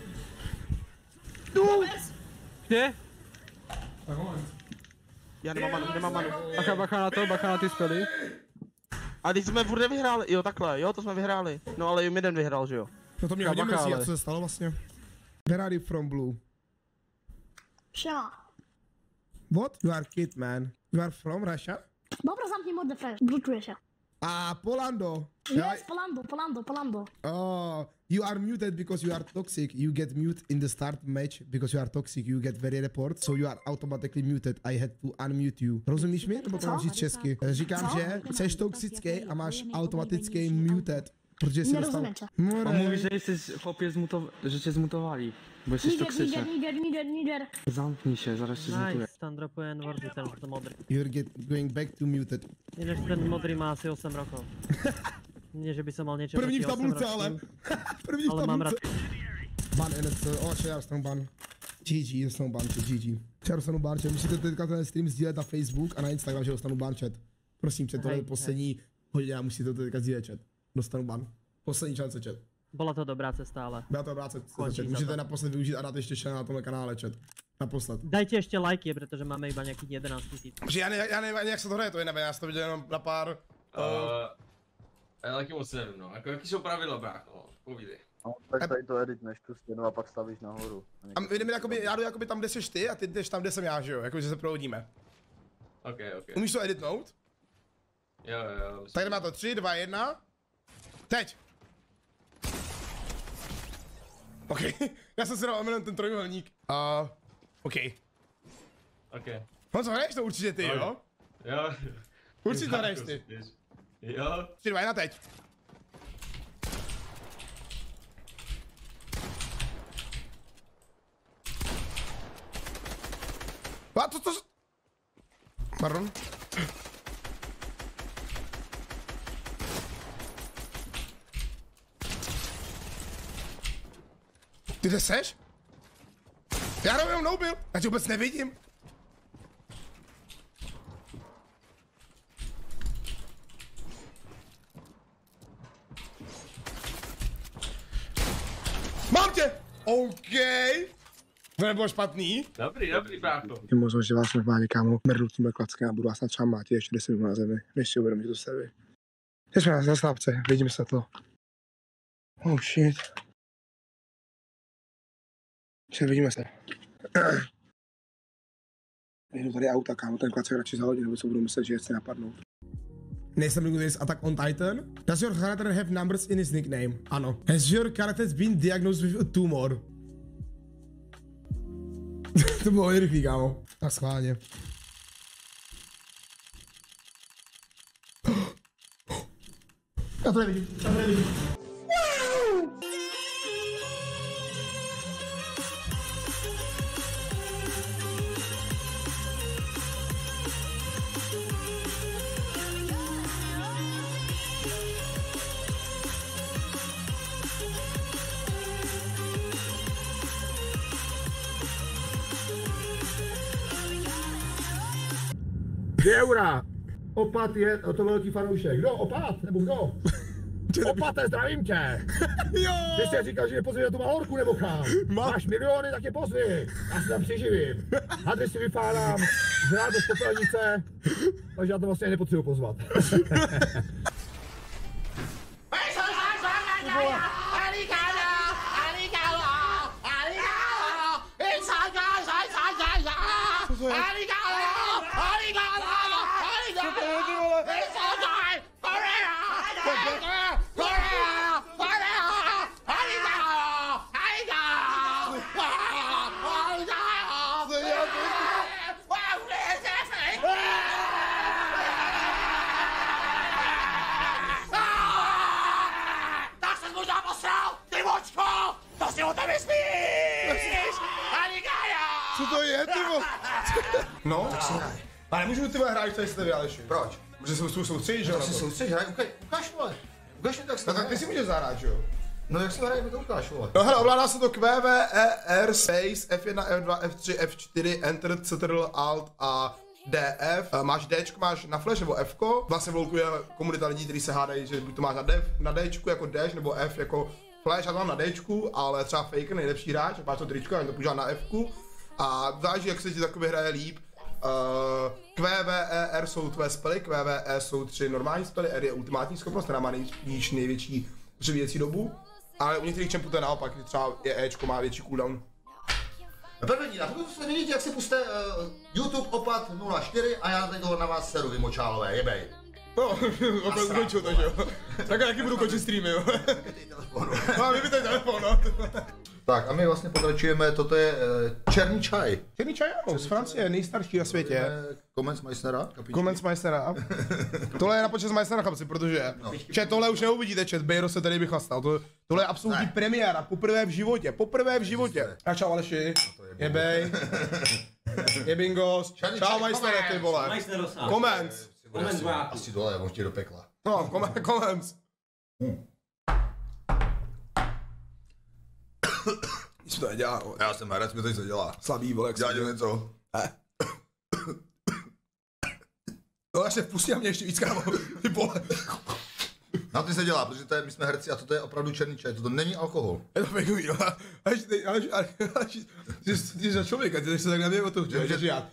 Kde? Tak moment. Já nemám manu. Bacha na ty spely. A teď jsme furt nevyhráli, jo takhle, jo to jsme vyhráli. No ale jim jeden vyhrál, že jo? No to mě hodně mrzí, a co se stalo vlastně? Where are you from, Blue? Russia. What? You are kid, man. You are from Russia? Dobra, zamknij mordę, fresh. Bluetooth się. A Polando. Yes, Polando. Oh, you are muted because you are toxic. You get mute in the start match because you are toxic. You get very report, so you are automatically muted. I had to unmute you. Rozumíš mi? Nebo to mám říct česky? Říkám, že jsi toxický a máš automaticky muted. Protože jsi dostal... On mówi, że jesteś chłopie że cię zmutowali. Bo jesteś toksyczny. Niger. Zamknij się, zaraz cię zmutuję. Nice, tam dropuję N-wordy ten, to modry. You're going back to muted. Nie, že ten modrý má asi 8 rokov. Nie, že by som mal niečo první v tabulce, ale. První v tabulce. Mám rád. Ban, já dostanu ban. GG, dostanu ban, GG. Já dostanu ban, musíte teďka ten stream sdílet na Facebook a na Instagram, že dostanu ban, chat. Prosím, chat, tohle je poslední hodina, musíte to teďka sdílet, chat. Dostanu ban. Poslední šance, chat. Bola to dobrá cesta, ale... Byla to dobrá cesta, chat. Můžete naposled využít a dát ještě na tomhle kanále, chat. Naposled. Dajte ještě lajky, protože máme iba nějakých 11 000. Já nevím, jak se to hraje, to je nevím, já jsem to viděl jenom na pár... Já taky moc nevím, no. Jako, jaký jsou pravidla, brácho, povídej. No, tak tady to editneš tu stěnu a pak stavíš nahoru. A jdeme jakoby, já jdu jakoby tam, kde jsi ty a ty jdeš tam, kde jsem já, že jo? Jakože se prohodíme. Ok. Umíš to editnout? Jo. Tak jdeme to 3, 2, 1. Teď! OK, já jsem si dal omylem ten trojuhelník. OK. OK. Honzo, hraješ to určitě ty, jo? Jo. Určitě to hraješ ty. Jo. 3, 2, 1, teď. A to... Pardon. Ty kde seš? Já jenom noubil, já tě vůbec nevidím. Mám tě! OK. To nebylo špatný. Dobrý, brácho. Je možnost, že vás normálně kámo mrdu tímhle klackem a budu vás třeba mát ještě 10 minut na zemi, než si uvědomí, že to jste vy. Teď jsme na slávce, vidíme se to. Oh shit. Vidíme se. Jdu tady auta, kámo, ten klacek radši zahodí, nebo co budu myslet, že je chce napadnout. Nejsem někdo z Attack on Titan? Does your character have numbers in his nickname? Ano. Has your character been diagnosed with a tumor? To bylo rychlý, kámo. Tak schválně. Já to nevidím, Eura. Opat je to velký fanoušek. Kdo? Opat? Nebo kdo? Opate, zdravím tě. Jo. Ty jsi říkal, že mě pozvi na tu Malorku, nebo kam? Máš miliony, tak je pozvi. Já se tam přiživím. Hadry si vypálám, zrát do popelnice, takže já to vlastně nepotřebuji pozvat. Co to je, ty vole? No? Tak si hraj. Ale nemůžu ty vole hrát, když tady jste Aleši. Proč? Protože se soustředíš, že jo? Tak si soustředíš, hraj, ukáž vole. Ukáž mi tak si. No tak ty si můžeš zahrát, že jo? No jak se hraje, mi to ukáž vole. No hele, ovládá se to Q, V, E, R, Space, F1, F2, F3, F4, Enter, Ctrl, Alt a DF. Máš Dčko, máš na flash nebo Fko. Vlastně volkuje komunita lidí, kteří se hádají, že buď to máš na Dčku jako Dash nebo F jako flash, já to mám na Dčku, ale třeba Faker, nejlepší hráč, máš to tričko, já to používám na Fku. A záleží, jak se ti takový hraje líp. Q, V, E, R jsou tvé spely, Q, V, E jsou 3 normální spely, R je ultimátní schopnost, která má největší převíjecí dobu. Ale u některých čempů to je naopak, třeba je Ečko má větší cooldown. První, a pokud se vidíte, jak si puste YouTube Opat 04 a já tady toho na vás seru vymočálové, jebej. No, opět skončil to, že jo. Tak já taky budu končit streamy, jo. No, vypětej telefon, no. Tak a my vlastně pokračujeme, toto je černý čaj. Černý čaj, ano, z Francie, nejstarší na světě. Kommensmeistera. Kommensmeistera. Tohle je na počest Meistera, chlapci, protože tohle už neuvidíte, Bejro se tady vychlastal. Tohle je absolutní premiéra, poprvé v životě. A čau Aleši, jebej. Jebingos, čau Meistere, ty vole. Comments. Asi dole, já můžu do pekla. No, comments. Nic to nedělá, vole. Já jsem herec, mi to něco dělá. Slabý, vole, jak já dělám něco. No ještě vpustí na mě ještě víc, kámo, ty vole. Na ty se dělá, protože my jsme herci a toto je opravdu černý čaj, toto není alkohol. Je to fakeový, no. Ale ty za člověka, ty se tak na mě o to, že já.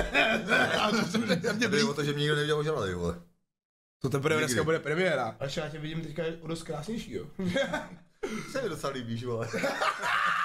Jde o to, že mě nikdo neviděl ožralej, vole. To teprve dneska bude premiéra. Ale já tě vidím teďka o dost krásnější, jo. Se mi docela líbíš, vole.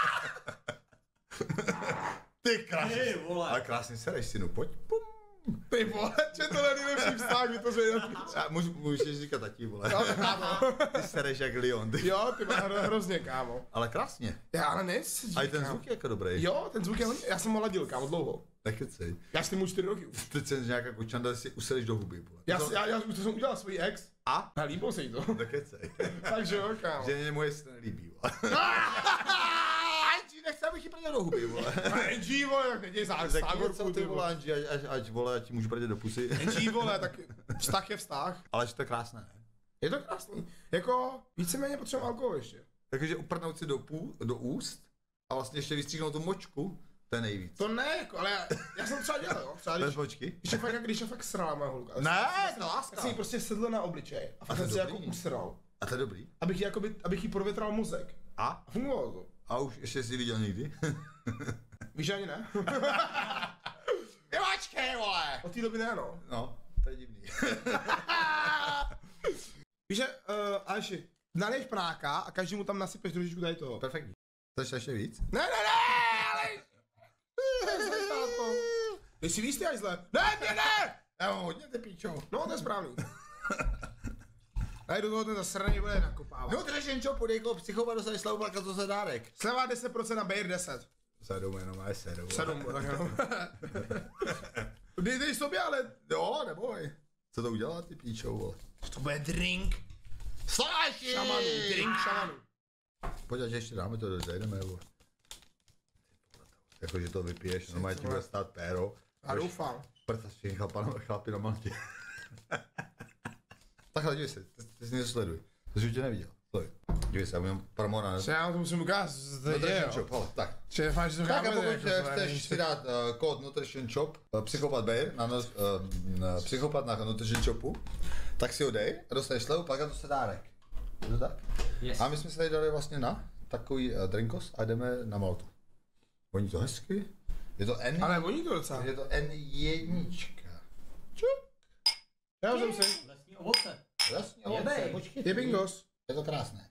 Ty krásně. Ale krásně sereš, synu, pojď. Pum. Ty vole, že to je nejlepší vztah, vytvořený na Twitchi. Můžeš říkat tatí, vole. No, kámo. Ty sereš jak Leon. Jo, ty máš hrozně, kámo. Ale krásně. Já ale nejsi. A i ten zvuk je jako dobrý. Jo, ten zvuk je hodně, já jsem ho ladil, kámo, dlouho. Nekecej. Já s tím už 4 roky. Teď jsem nějaká kočanda, si uselíš do huby, vole. Já už to jsem udělal svůj ex. A? A líbilo se jí to. Nekecej. Takže jo, kámo. Že moje se to nelíbí, vole. Angie, nechci, abych ji prdel do huby, vole. Angie, vole, tak neděj zágorku, ty vole, Angie, ať vole, ať ti můžu prdel do pusy. Angie, vole, tak vztah je vztah. Ale že to je krásné, ne? Je to krásný. Jako, víceméně potřebujeme alkohol ještě. Takže uprdnout si do úst a vlastně ještě vystříhnout tu močku, to je nejvíc. To ne, jako, ale já jsem třeba dělal, jo. Třeba bez močky? Když je fakt srala moje holka. Ne, to láska. Já jsem jí prostě sedl na obličej a fakt jsem si jako usral. A to je dobrý. Abych jí provětral mozek. A? Fungovalo to. A už ještě jsi viděl někdy? Víš, ani ne. Počkej, vole! Od té doby ne, no. No, to je divný. Víš, že, Aleši, nalej práka a každému tam nasypeš trošičku tady toho. Perfektní. Chceš ještě víc? Ne, ale... Ty si víš, ty ajzle? Ne! Já mám hodně, ty píčo. No, to je správný. A do toho ten zasraný bude nakopávat. Nutrition Shop, podejko, psychopat, dostaneš slavu, plaka, to za dárek. Sleva 10% na Bayer 10. 7 jenom, máš 7. 7, tak jenom. Dej sobě, ale... Jo, neboj. Co to udělá, ty píčo, vole? To bude drink. Sláši! Šamanu, drink šamanu. Pojď, ať ještě dáme to, zajdeme, vole. Jakože to vypiješ, normálně ti bude stát péro. Já doufám. Prcaš všichni chlapi na Maltě. Takhle, dívej se, ty si něco sleduj. To jsi tě neviděl. Sleduj. Dívej se, já mám promona. Já to musím ukázat, to je, jo. Tak. Tak a pokud chceš si dát kód Nutrition Shop, Psychopat Bayer, Psychopat na Nutrition Shopu, tak si ho dej a dostaneš slevu, pak to se dárek. Je to tak? Yes. A my jsme se tady dali vlastně na takový drinkos a jdeme na Maltu. Voní to hezky. Je to N. Ale voní to docela. Je to N1. Čuk. Já jsem si. Lesní ovoce. Lesní ovoce, počkej. Je bingos. Je to krásné.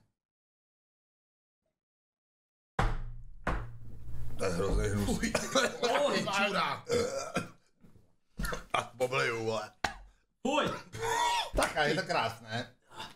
To je hrozný hnusný. Ty čurák. A pobleju, vole. Fuj. Tak a je to krásné.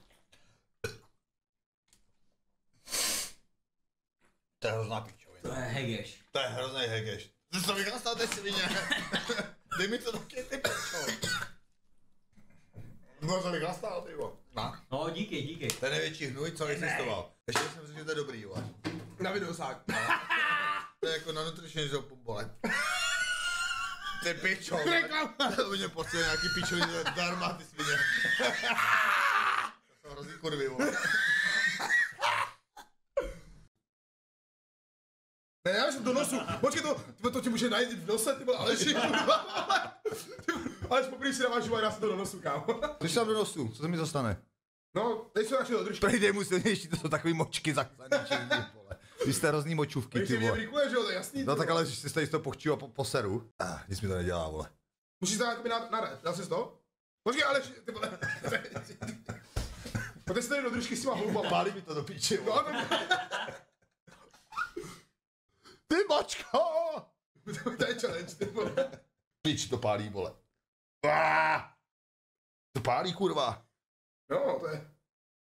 To je hrozná pičovina. To je hegeš. To je hrozný hegeš. Ty jsi to vyklastal, ty svině. Dej mi to taky, ty pičo. No to vyklastal, ty vole. No, díky. To je největší hnůj, co existoval. Ještě jsem řekl, že to je dobrý, vole. Na videosák. To je jako na Nutrition Shopu, vole. Ty pičo, to mě poctil nějaký pičový darma, ty svině. To jsou hrozný kurvy, vole. Ne, já jsem do nosu. Počkej, to ti může najít v nose, ty vole, Aleši. Aleš, poprvé si dáváš život, já si to do nosu, kámo. Když tam do nosu, co se mi zastane? No, dej se radši do držky. Prejdej mu silnější, to jsou takový močky zakladaný černý, vole. Vy jste hrozný močůvky, ty vole. Když že jo, to je jasný. No tak ale když si tady z toho pochčího a poseru. Nic mi to nedělá, vole. Musíš tam jakoby na red, dal jsi to? Počkej, Aleš, ty vole. Pojďte si tady do držky s těma houbama. Pálí mi to do píči, vole. Ty mačko! To je challenge, ty vole. Píč to pálí, vole. To pálí, kurva. No, to je.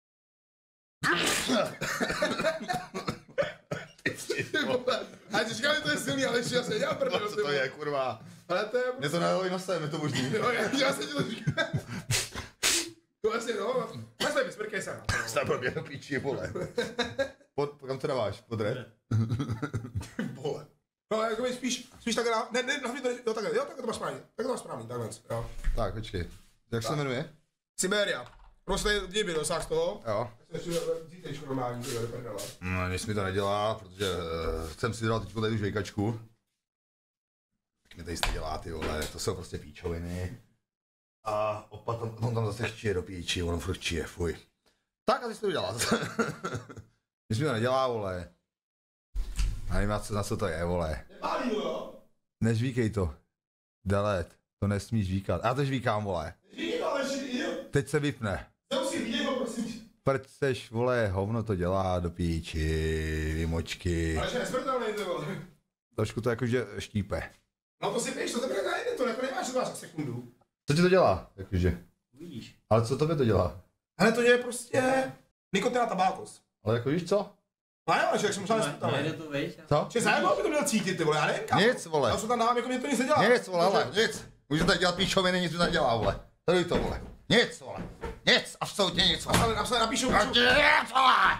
A ty říkáš, že to je silný, ale ještě já se nedělám prdel. Co to je, kurva? Ale to je... Mě to naloj nosem, je to možný. Jo, já se ti to říkám. To vlastně, no. Máš tady vysmrkej se. Jste blbě do píči, vole. Kam to dáváš? Pod red? Vole. No, jakoby spíš takhle na... Ne, jo, takhle to máš správný. Takhle to máš správný, takhle, jo. Tak, počkej. Jak se jmenuje? Siberia. Prostě děby dosáh z toho. Jo. Zítejšku normální, to je prdela. No, nic mi to nedělá, protože jsem si dal teď tady už vejkačku. Tak mi tady to dělá, ty vole, to jsou prostě píčoviny. A opat on tam zase chčije do píči, on furt chčije, fuj. Tak asi si to udělá. Nic mi to nedělá, vole. Já nevím, na co to je, vole. Nežvíkej to. Delete, to nesmíš žvíkat. Já to žvíkám, vole. Teď se vypne. Proč seš, vole, hovno to dělá do píči, vymočky. Ale že nesmrtelný, ty vole. Trošku to jakože štípe. No to si píš, to teprve najde, to jako nemáš zhruba za sekundu. Co ti to dělá? Jakože? Uvidíš. Ale co tobě to dělá? Ale to je prostě nikotina tabákos. Ale jako víš co? No jo, že jak jsem možná nesputaný. Nejde to, víš? Co? Že zájem by to měl cítit, ty vole, já nevím kam. Nic, vole. Já už to tam dávám, jako mě to nic nedělá. Nic, vole, ale nic. Můžu tady dělat píčoviny, nic mi nedělá, vole. Tady to, vole. Nic, vole. Nic, absolutně nic, vole. Napíšu. Nic, vole.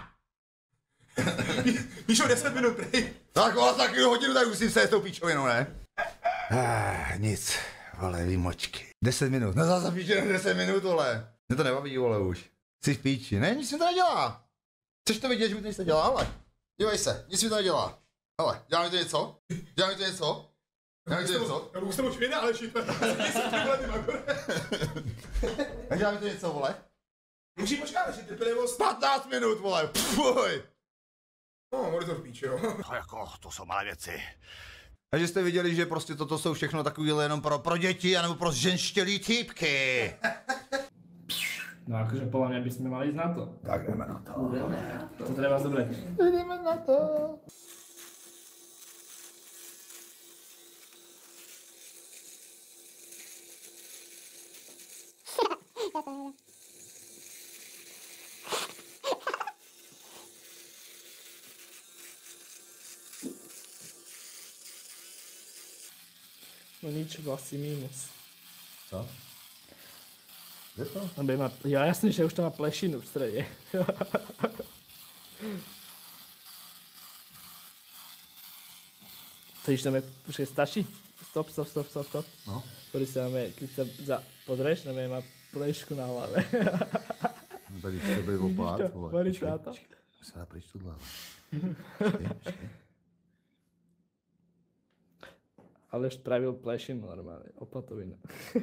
Píšou 10 minut, prej. Tak vole, taky hodinu tady musím se s tou píčovinou, ne? Nic, vole, výmočky. 10 minut, no zase píče na 10 minut, vole. Mě to nebaví, vole, už. Jsi v píči, ne, nic mi to nedělá. Chceš to vidět, že mi to nic nedělá, ale. Dívej se, nic mi to nedělá. Hele, dělá mi to něco? Dělá mi to něco? Dělá mi to něco? Já už jsem už věděl, ale šitme. Dělá mi to něco, vole? Musí počkat, že trpělivost. 15 minut, vole, fuj. No, monitor píče, jo. No jako, to jsou malé věci. Takže jste viděli, že prostě toto jsou všechno takovýhle jenom pro děti, anebo pro ženštělý týpky. No akože podľa mňa by sme mali ísť na to. Tak jdeme na to. To treba zobrať. Jdeme na to. No nič, vlastne mínus. Co? Je to? Ja jasne, že už to má plešinu v strede. To již tam je, počkej, stačí? Stop. No. Ktorý sa máme, keď sa pozrieš, tam má plešku na hlave. Tady chce být opát, vole. Varíš na to? Se dá pryč tuhle. Ale spravil plešinu normálne, opatovina.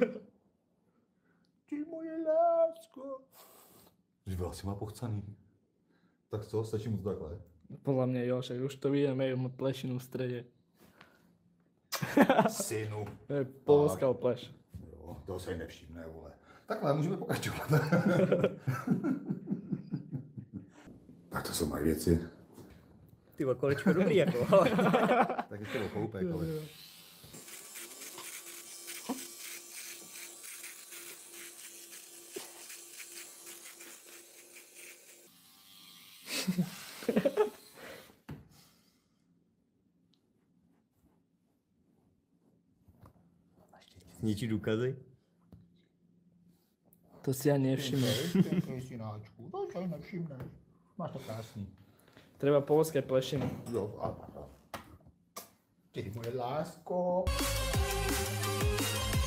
Ty moje lásko. Že byl asi má pochcaný. Tak co, stačí mu to takhle? Podľa mňa jo, však už to vidíme, má plešinu v strede. Synu. To je polská pleš. Jo, toho se nevšimne, vole. Takhle, můžeme pokračovat. Tak to jsou moje věci. Ty kolečko dobrý jako. Tak ještě byl koupek, ale... Ničí důkazy? To si ja nevšimne. Synáčku, to si nevšimneš. Máš to krásný. Treba polské plešiny. Jo, a. Ty moje lásko.